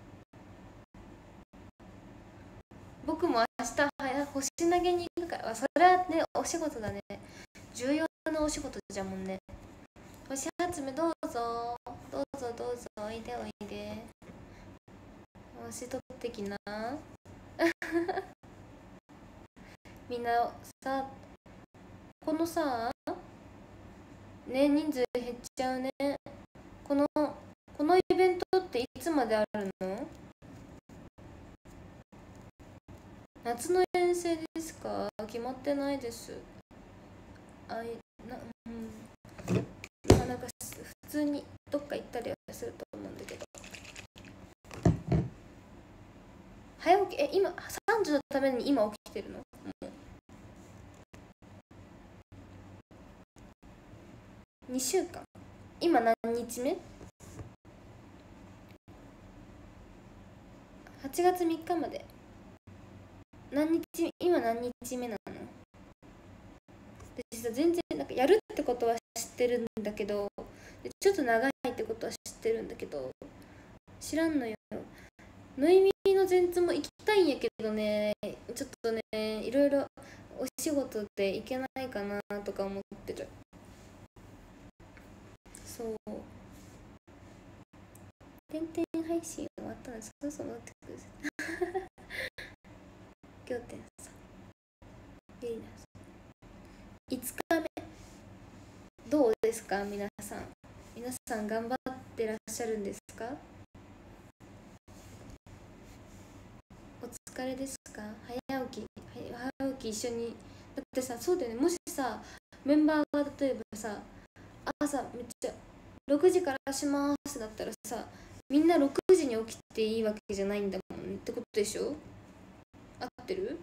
僕も明日星投げに行くから。それはね、お仕事だね。重要なお仕事じゃもんね。星集めどうぞどうぞどうぞ、おいでおいで。星取ってきな。みんなさ、このさね、人数減っちゃうね。このイベントっていつまであるの？夏の遠征ですか？決まってないです。なんか普通にどっか行ったりはすると思うんだけど。早起き、今3時のために今起きてるの？もう2週間。今何日目？ 8 月3日まで。今何日目なの？私さ、全然なんかやるってことは知ってるんだけど、ちょっと長いってことは知ってるんだけど、知らんのよ。ノイミーの前ツも行きたいんやけどね、ちょっとね、いろいろお仕事で行けないかなとか思ってる。そう。点々配信終わったので、そろそろ待ってください。仰天さん、ゆりなさん。5日目、どうですか皆さん。皆さん頑張ってらっしゃるんですか？お疲れですか？早起き一緒に。だってさ、そうだよね。もしさ、メンバーが例えばさ、朝めっちゃ6時からしますだったらさ、みんな6時に起きていいわけじゃないんだもんねってことでしょ？合ってる？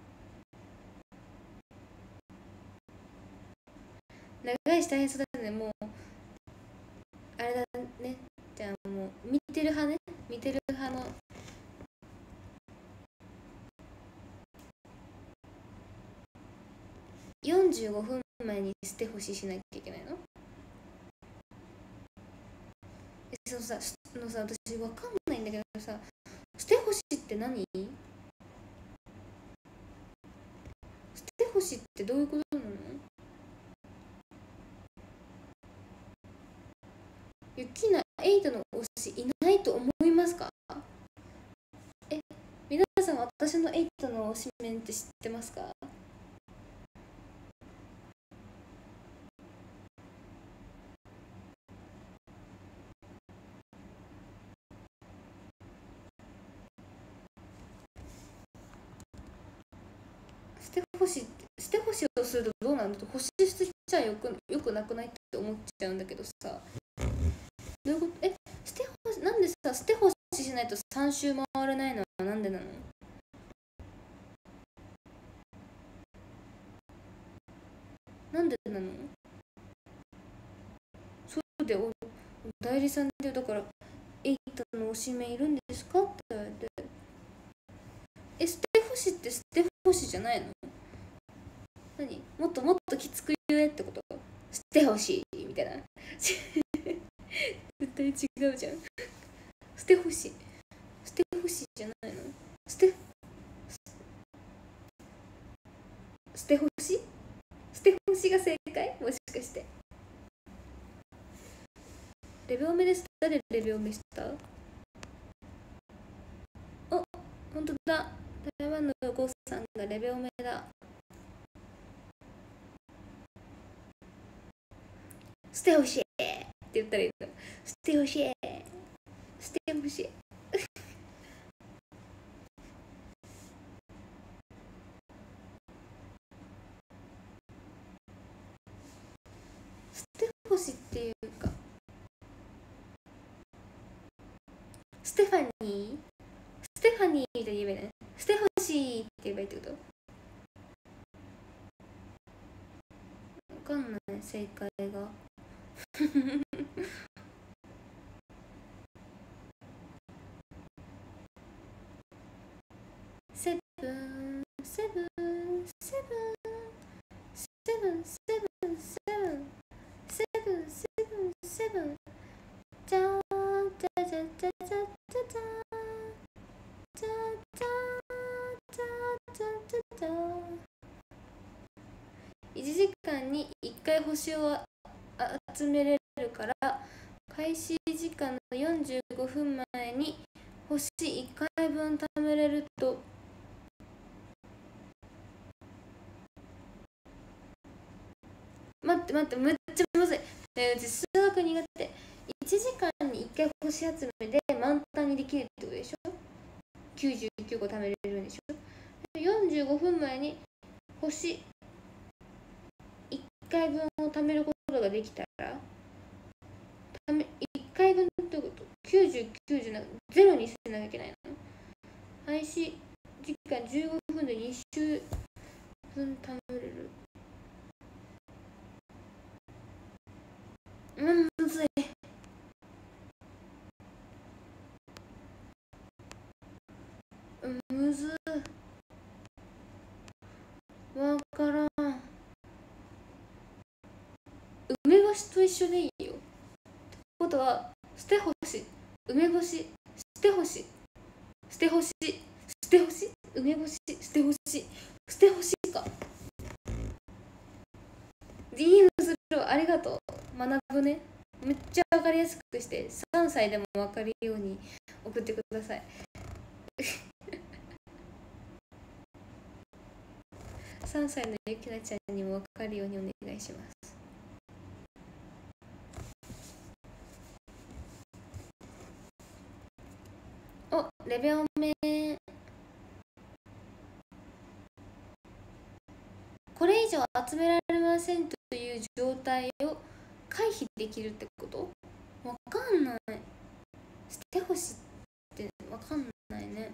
長いし大変そうだね。もうあれだね。じゃあもう見てる派ね。見てる派の。45分前に捨て干ししなきゃいけないの？そのさ、私わかんないんだけどさ、捨て干しって何？捨て干しってどういうことなの？ユキナ8の推しいないと思いますか？皆さん、私の8の推しメンって知ってますか？捨て干しをするとどうなるの？干し捨てちゃよくなくないって思っちゃうんだけどさ。どういうこと？捨て干し、なんでさ、捨て干ししないと3周回れないのはなんでなの？なんでなの？そうで、代理さんでだから8の推しメンいるんですかって言われて、捨て干しって捨て干しじゃないの？何？もっときつく言えってこと？捨てほしいみたいな。絶対違うじゃん。捨てほしいじゃないの？捨てほしが正解？もしかしてレベオメです。誰レベオメした？お、ほんとだ。台湾のゴーさんがレベオメだ。捨てほしいって言ったらいいの？捨てほしい。 星っていうか、ステファニーって言えばいいね。ステホシって言えばいいってこと？わかんない、正解が。セブンセブンセブンセブンセブンセブンセブンセブンセブン、じゃーんじゃじゃじゃじゃじゃじゃーんじゃじゃーじゃじゃじゃじゃーん。1時間に1回星を集めれるから、開始時間の45分前に星1回分貯めれると。待ってむっちゃむずい。うち数学苦手。1時間に1回星集めで満タンにできるってことでしょ。99個貯めれるんでしょ。45分前に星1回分を貯めることができたら、1回分ってこと、99じゃなくて0にしなきゃいけないの。開始時間15分で2周分貯めれる。むずい。むずわからん。梅干しと一緒でいいよ。ってことは、捨て星、梅干し、捨て星、捨て星、捨て星、梅干し、捨て星、捨て星か。いいのするわ、ありがとう。学ぶね。めっちゃ分かりやすくして、3歳でも分かるように送ってください。3歳のゆきなちゃんにも分かるようにお願いします。お、レベオメ。これ以上集められませんという状態を回避できるってこと？わかんない。捨て星ってわかんないね。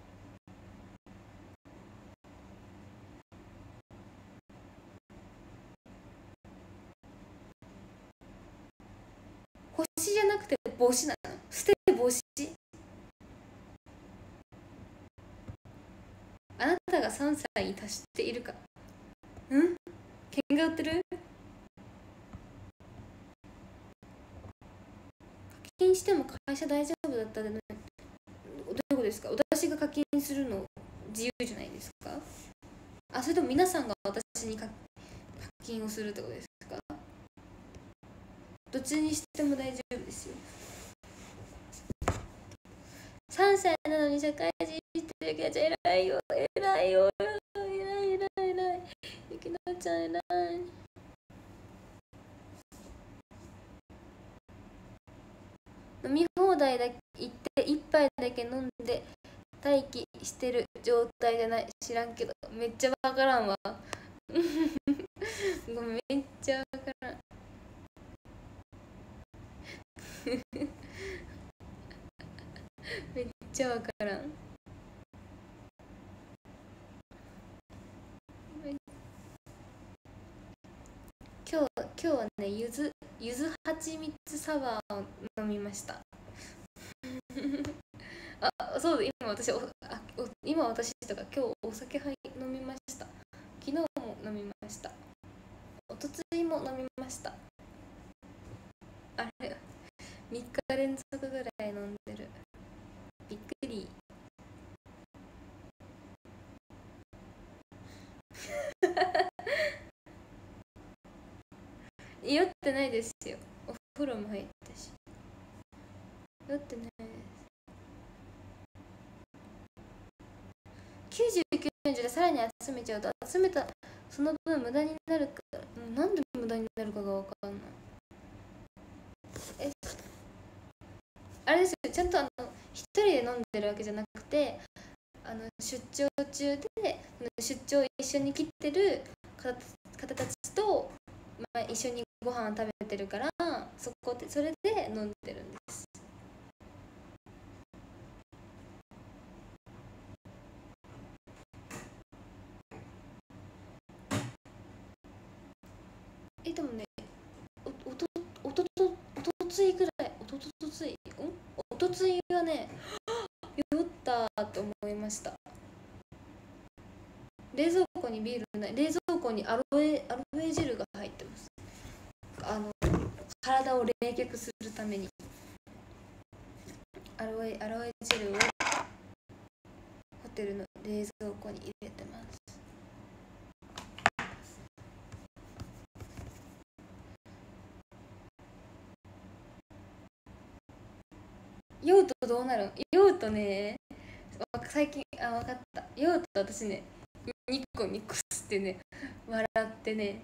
星じゃなくて帽子なの？捨て帽子？あなたが3歳に達しているか？剣が売ってる？課金しても会社大丈夫だったらね。どういうことですか？私が課金するの自由じゃないですか？あ、それとも皆さんが私に課金をするってことですか？どっちにしても大丈夫ですよ。3歳なのに社会人してるゆきなちゃん偉いよ。偉いよ。偉い。ゆきなちゃん偉い。飲み放題だけ行って1杯だけ飲んで待機してる状態じゃない。知らんけどめっちゃわからんわ。ごめん、めっちゃわからん。めっちゃわからん。今日はね、ゆずはちみつサワーを飲みました。あ、そうだ、今私とか今日お酒飲みました。昨日も飲みました。おとついも飲みました。あれ、3日連続ぐらい飲んでる。びっくり。酔ってないですよ。お風呂も入ったし。酔ってないです。99円でさらに集めちゃうと、集めたその分無駄になるから、なんで無駄になるかが分かんない。あれですよ、ちゃんと一人で飲んでるわけじゃなくて、出張中で出張一緒に来てる方たちと、一緒にご飯食べてるから、それで飲んでるんです。でもね、おとついぐらい、おとついはね、酔ったと思いました。冷蔵庫にビールない、冷蔵庫にアロエ汁が入ってます。体を冷却するためにアロエ汁をホテルの冷蔵庫に入れてます。酔うとどうなる？酔うとね、最近分かった。酔うと私ね、ニコニコしてね、笑ってね、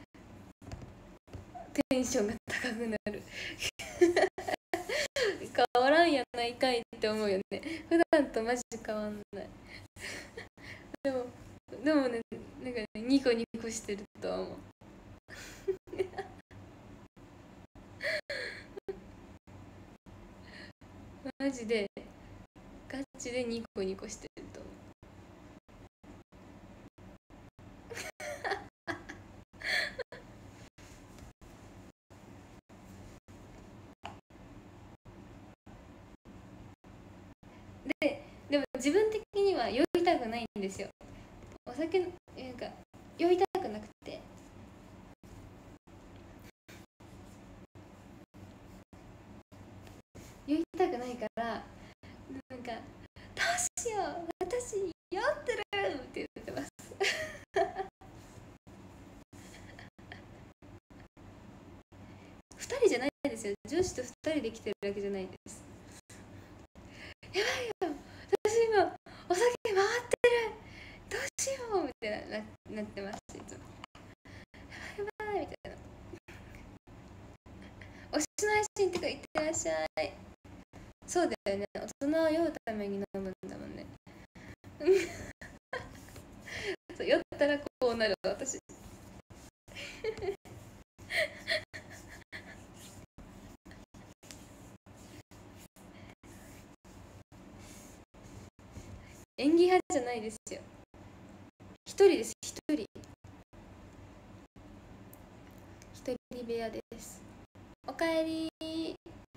テンションが高くなる。変わらんやないかいって思うよね。普段とマジで変わんない。でもね、なんかね、ニコニコしてると思う。マジでガチでニコニコしてると思う。でも自分的には酔いたくないんですよ。お酒なんか酔いたくなくて、酔いたくないから、なんかどうしよう私酔ってるって言ってます。2人じゃないですよ、上司と2人で来てるわけじゃないです。やばいよ私今お酒回ってる、どうしようみたいなってます。いつもやばいみたいな。推しの配信ってか、いってらっしゃい。そうだよね、大人は酔うために飲むんだもんね。そう、酔ったらこうなる私。演技派じゃないですよ。一人です、一人部屋です。おかえりー。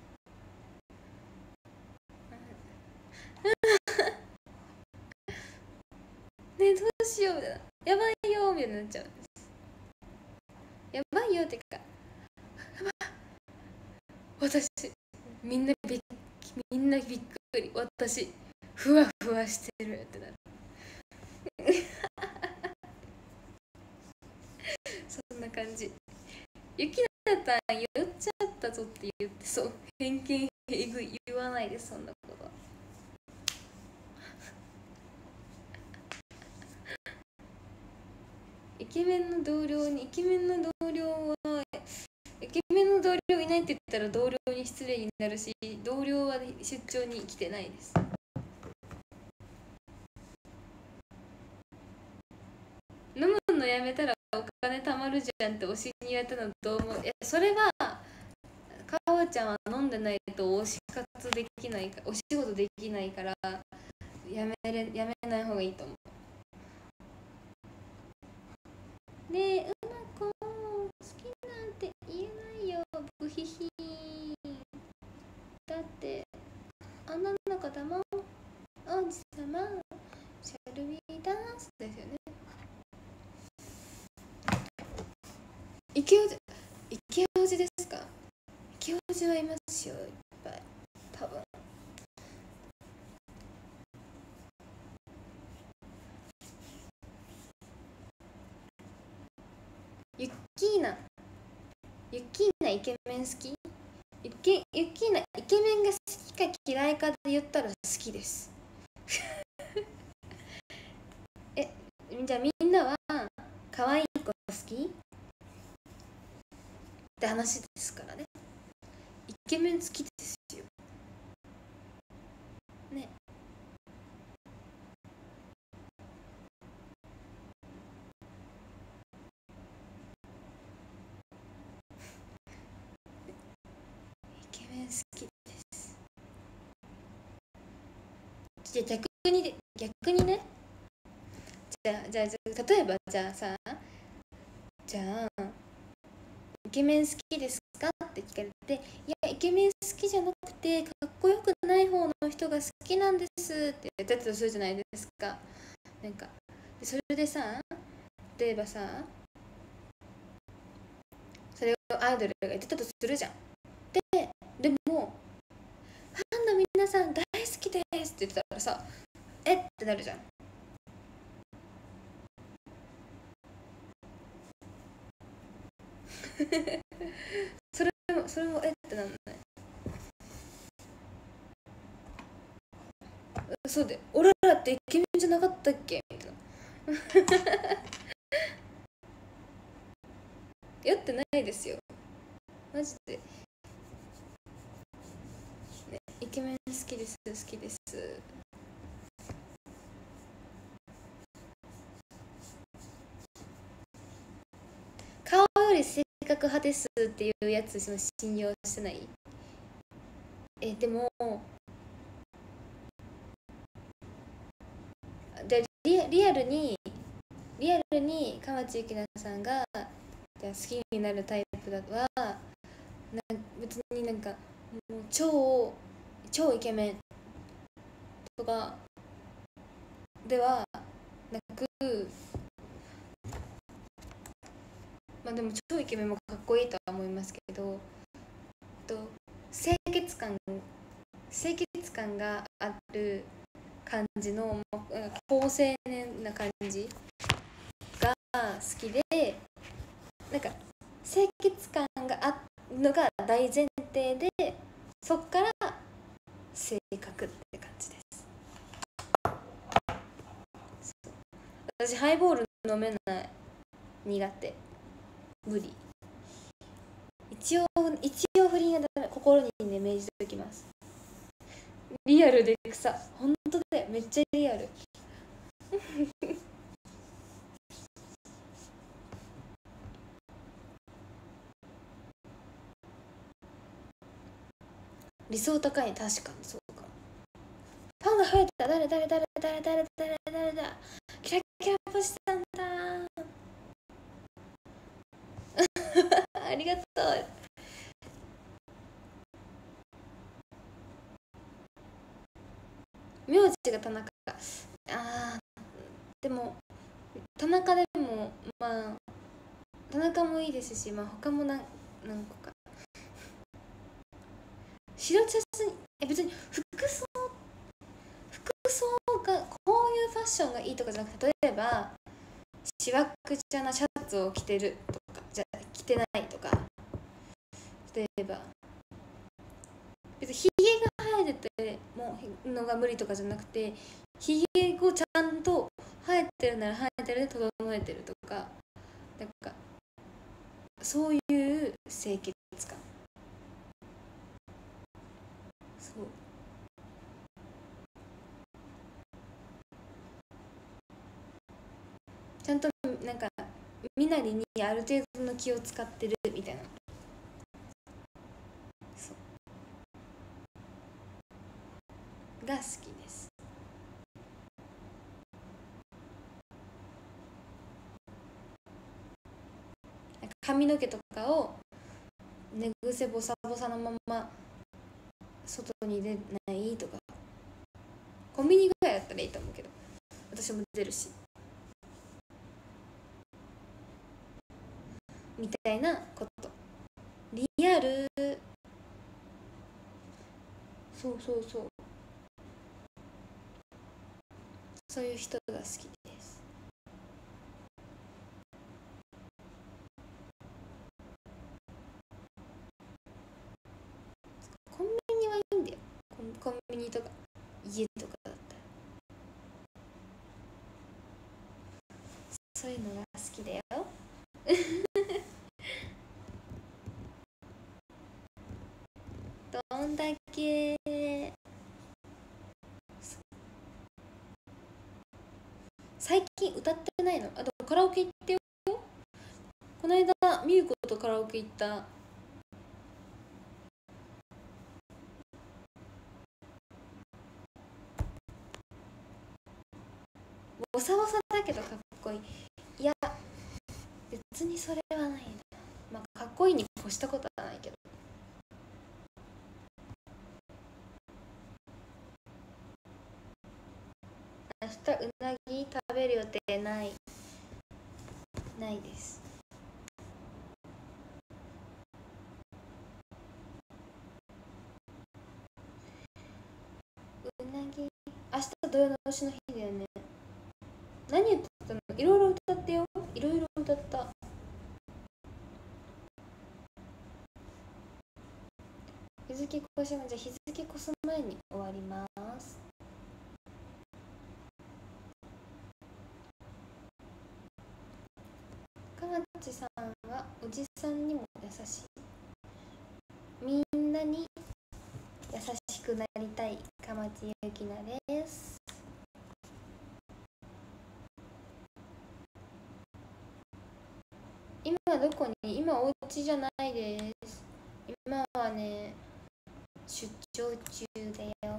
ね、どうしようみたいな、やばいよみたいになっちゃうんです。やばいよってか、私みんなびっくり、私ふわふわしてるってなる。そんな感じ。雪だったら酔っちゃったぞって言ってそう、偏見えぐい、言わないです、そんなことは。イケメンの同僚はイケメンの同僚いないって言ったら同僚に失礼になるし、同僚は出張に来てないです。飲むのやめたらお金貯まるじゃんって推しに言われたのどう思う？それはかおちゃんは飲んでないと推し活できないか、お仕事できないからやめない方がいいと思う。ねえ、うまこ好きなんて言えないよ、ブヒヒ。だって女の子だもん、王子様、シャルウィーダンスですよね。池王子ですか？池王子はいますよ、いっぱい、多分。ユッキーナイケメン好き？ユッキーナイケメンが好きか嫌いかで言ったら好きです。じゃあみんなは可愛い子好きって話ですからね。イケメン好きですよね。 じゃあ逆にね、じゃあ例えばじゃあさ、じゃあイケメン好きですかって聞かれて、いやイケメン好きじゃなくてかっこよくない方の人が好きなんですって言ってたとするじゃないですか。なんかそれでさ、例えばさ、それをアイドルが言ってたとするじゃん。でもファンの皆さん大好きですって言ってたらさ、えってなるじゃん。それもえってなんない？そうで、俺らってイケメンじゃなかったっけみたいな。やってないですよマジで、ね、イケメン好きです好きです。顔より性格派ですっていうやつその信用してない？でもでリアルに河内ゆきなさんが好きになるタイプだは別になんかもう超イケメンとかではなく、まあでも超イケメンもかっこいいとは思いますけど、と清潔感がある感じの高青年な感じが好きで、なんか清潔感があるのが大前提で、そっから性格って感じです。私ハイボール飲めない、苦手、無理。一応不倫はダメ、心にね銘じておきます。リアルで草、本当でめっちゃリアル。理想高い、確かにそうか。ファンが増えた、誰だ、キラキラ星さんだ。ありがとう。名字が田中。でも田中でもまあ田中もいいですし、まあ他も何個か。白シャツ別に服装がこういうファッションがいいとかじゃなくて、例えばしわくちゃなシャツを着てるとか、じゃ着てないとか、例えば別にひげが生えててもうのが無理とかじゃなくて、ひげをちゃんと生えてるなら生えてるで整えてるとか、なんかそういう清潔感。そうちゃんとなんか身なりにある程度の気を使ってるみたいな。そうが好きです。なんか髪の毛とかを寝癖ボサボサのまま外に出ないとか、コンビニぐらいだったらいいと思うけど、私も出るしみたいなこと。リアル。そうそういう人が好きです。コンビニはいいんだよ。コンビニとか家とかだったらそういうのが好きだよ。どんだけ。最近歌ってないの？あとカラオケ行ってよ。この間みゆことカラオケ行った。 サボサだけどかっこいい。いや別にそれはないな。まあかっこいいに越したことはないけど。明日うなぎ食べる予定ないです。うなぎ明日土用の丑の日だよね。何歌ったの？いろいろ歌ってよ。いろいろ歌った。日付越しまじゃあ日付越す前に終わります。かまちさんはおじさんにも優しい。みんなに優しくなりたいかまちゆきなです。今どこに？今お家じゃないです。今はね出張中だよ。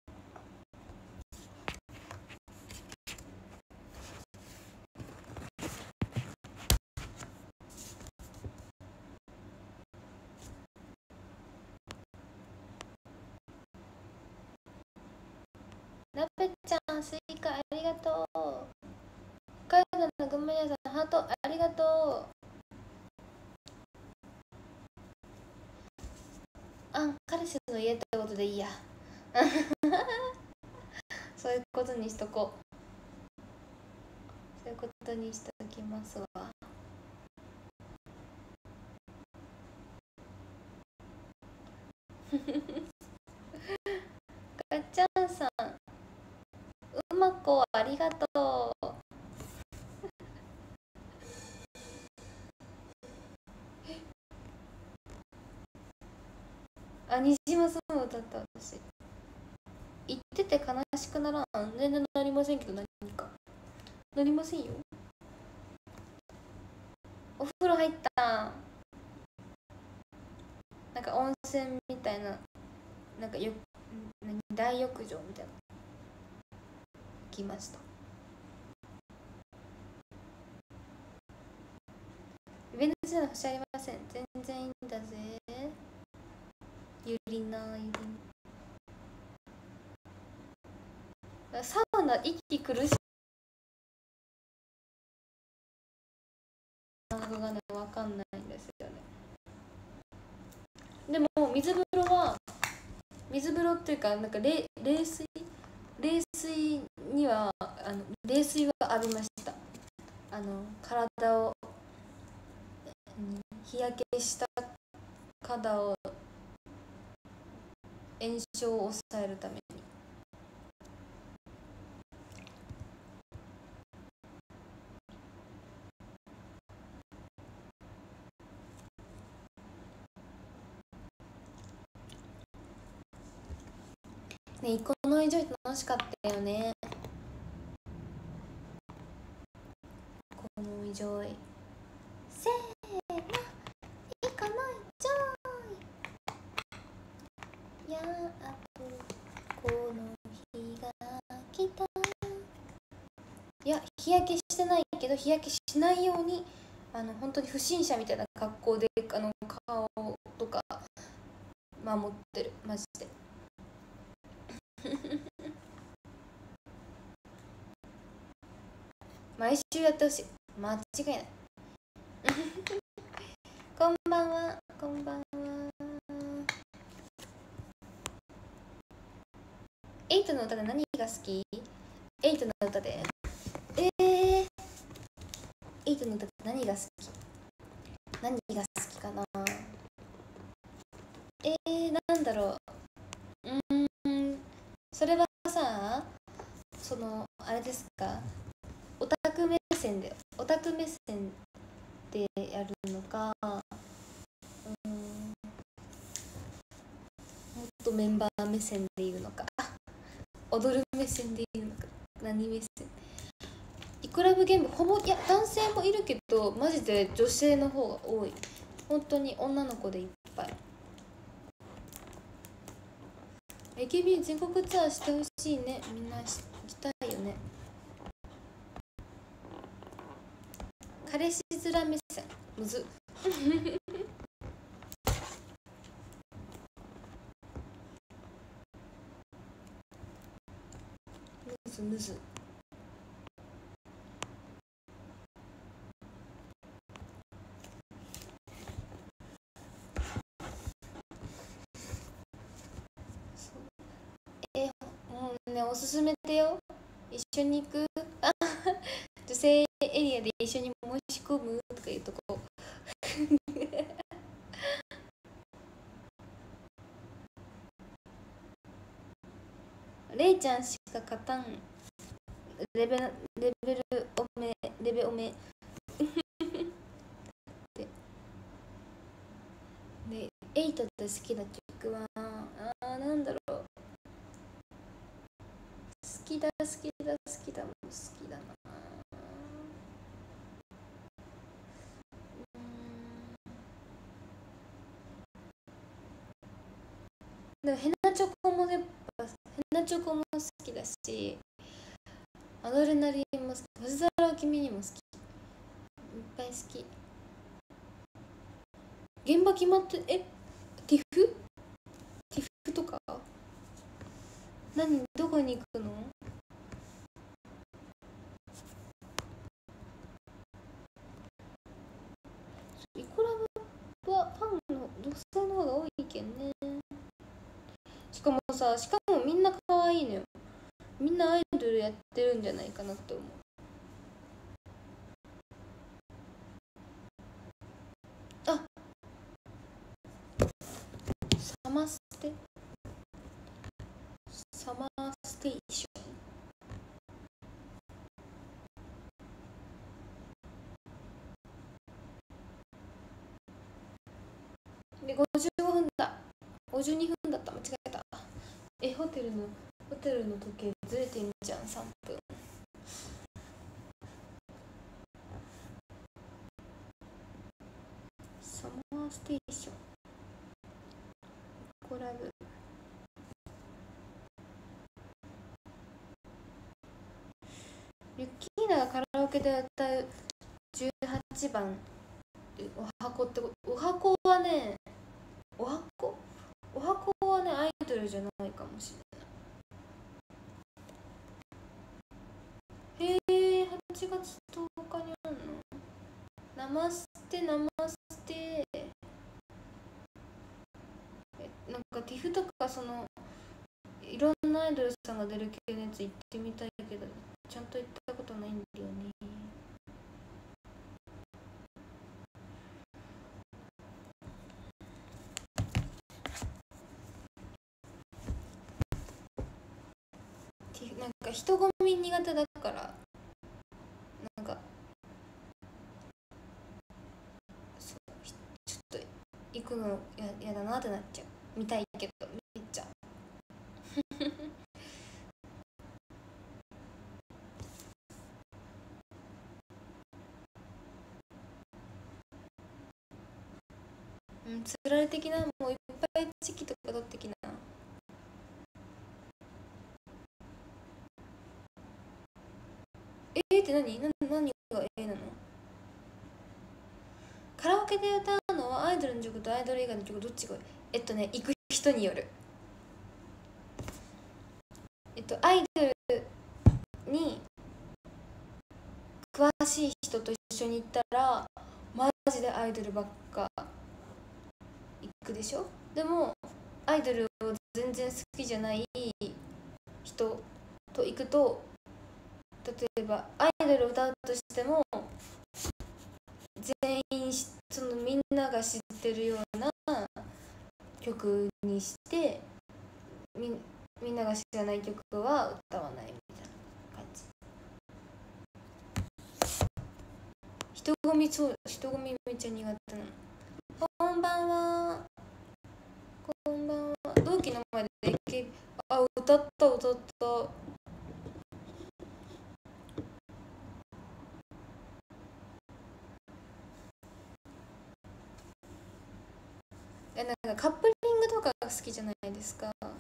なべちゃんスイカありがとう。北海道の群馬屋さんハートありがとう。あ、彼氏の家ってことでいいや。そういうことにしとこう。そういうことにしときますわ。ガチャンさんうまこありがとう。あ、西島さんも歌った私。言ってて悲しくならん。全然なりませんけど、何かなりませんよ。お風呂入った。なんか温泉みたいな、なんか大浴場みたいな来ました。イベント中の星ありません。全然いいんだぜ。ゆりなゆり。サウナ息苦しいのがね分かんないんですよね。でも水風呂っていうかなんか冷水には冷水は浴びました。体を日焼けした肌を炎症を抑えるために。ね、イコの以上楽しかったよね。この以上せーのイコの以上やっとこの日が来た。いや日焼けしてないけど日焼けしないように本当に不審者みたいな格好で顔とか守ってるマジで。毎週やってほしい。間違いない。こんばんは。こんばんは。エイトの歌で何が好き？エイトの歌でエイトの歌で何が好き？何が好きかな。なんだろう。それはさ、あれですか？オタク目線でやるのか、もっとメンバー目線で言うのか、踊る目線で言うのか、何目線？イコラブゲームいや男性もいるけどマジで女性の方が多い。本当に女の子でいっぱい。AKB 全国ツアーしてほしいね。みんな行きたいよね。 面目線むずむずもうね、おすすめてよ。一緒に行くあ女性エリアで一緒に申し込むとかいうとこレイちゃんしか勝たん。レベルおめレベおめでエイトって好きな曲はなんだろう。好きだもう好きだな。でもヘナチョコもやっぱヘナチョコも好きだし、アドレナリンも好き、星空を君にも好き、いっぱい好き。現場決まってティフとかどこに行くの？イコラブはファンの独創の方が多いけんね。しかもみんな可愛いのよ。みんなアイドルやってるんじゃないかなって思う。あ、サマーステーションで55分だ。52分だった。間違えた。ホテルの時計ずれてんじゃん。3分。サマーステーションコラブ。ユッキーナがカラオケで歌う18番お箱ってお箱はね、お箱はねアイドルじゃないかもしれない。へえ、8月10日にあるの。ナマステなんかティフとかいろんなアイドルさんが出る系のやつ行ってみたいけど、ちゃんと行ったことないんだよね。なんか人混み苦手だから、なんかちょっと行くのやだなってなっちゃう。見たいけどめっちゃつられ的な、もういっぱいチキとか取ってきな。って何がなの？カラオケで歌うのはアイドルの曲とアイドル以外の曲どっちが行く人による。アイドルに詳しい人と一緒に行ったらマジでアイドルばっか行くでしょ。でもアイドルを全然好きじゃない人と行くと、例えばアイドルを歌うとしても全員みんなが知ってるような曲にして、みんなが知らない曲は歌わないみたいな感じ。人混みめっちゃ苦手なの。こんばんは。同期の前で歌った。なんかカップリングとかが好きじゃないですか。だ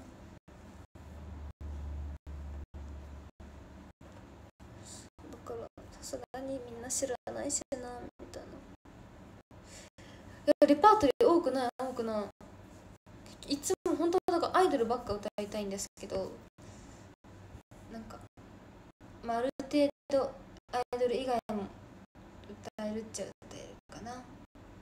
からさすがにみんな知らないしなみたいな。 レパートリー多くないいつも本当はだからアイドルばっか歌いたいんですけど、なんか、まあ、ある程度アイドル以外も歌えるっちゃ歌えるかな。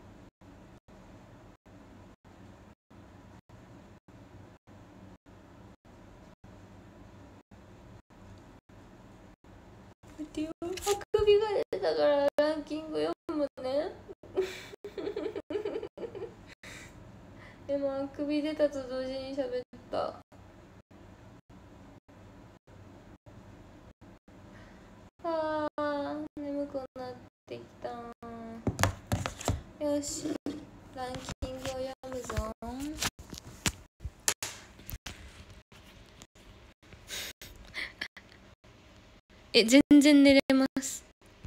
待ってよ、あくびが出たからランキング読むね。でもあくび出たと同時に喋った。眠くなってきた。よし、ランキングを読むぞ。全然寝れます。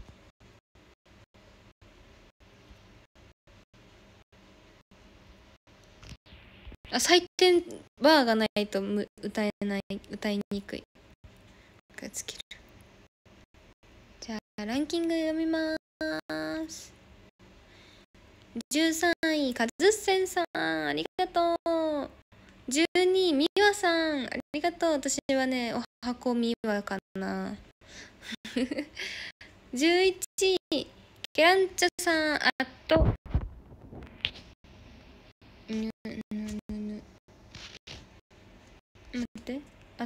採点バーがないと歌いにくいがつける。じゃあランキング読みます。13位カズッセンさん、ありがとう。12位みわさん、ありがとう。私はね、お箱みわかな。11位ケランチャさん、待って、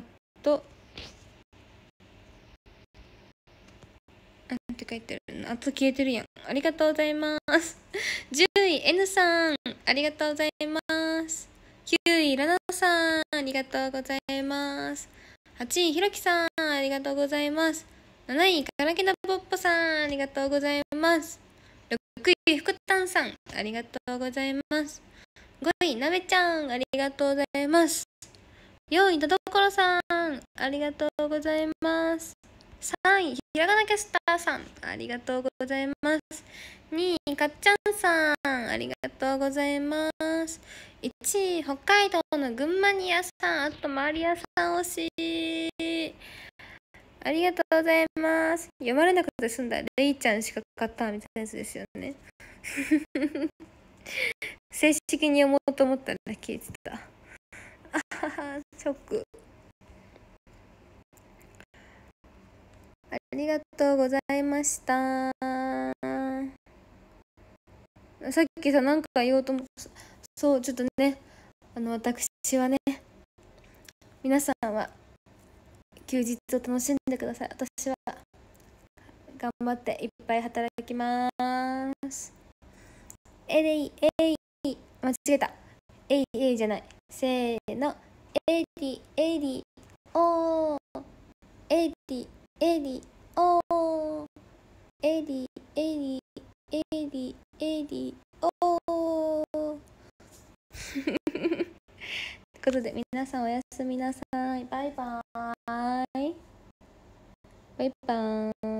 って書いてるの。消えてるやん。ありがとうございます。10位 N さん、ありがとうございます。9位ラナさん、ありがとうございます。8位ひろきさん、ありがとうございます。7位からけなぽっぽさん、ありがとうございます。6位ふくたんさん、ありがとうございます。5位なべちゃん、ありがとうございます。4位とどころさん、ありがとうございます。3位ひらがなキャスターさん、ありがとうございます。2位かっちゃんさん、ありがとうございます。1位北海道の群馬にやさん、あとマリアさん推し、ありがとうございます。読まれなくて済んだ。レイちゃんしか買ったみたいなやつですよね。正式に読もうと思ったら消えてた。ショック。ありがとうございました。さっきさ、なんか言おうと思った。そう、ちょっとね、私はね、皆さんは休日を楽しんでください。私は頑張っていっぱい働きます。間違えた。じゃない。せーの。おー。おー。おー。ということで、皆さんおやすみなさい。バイバーイ。バイバーイ。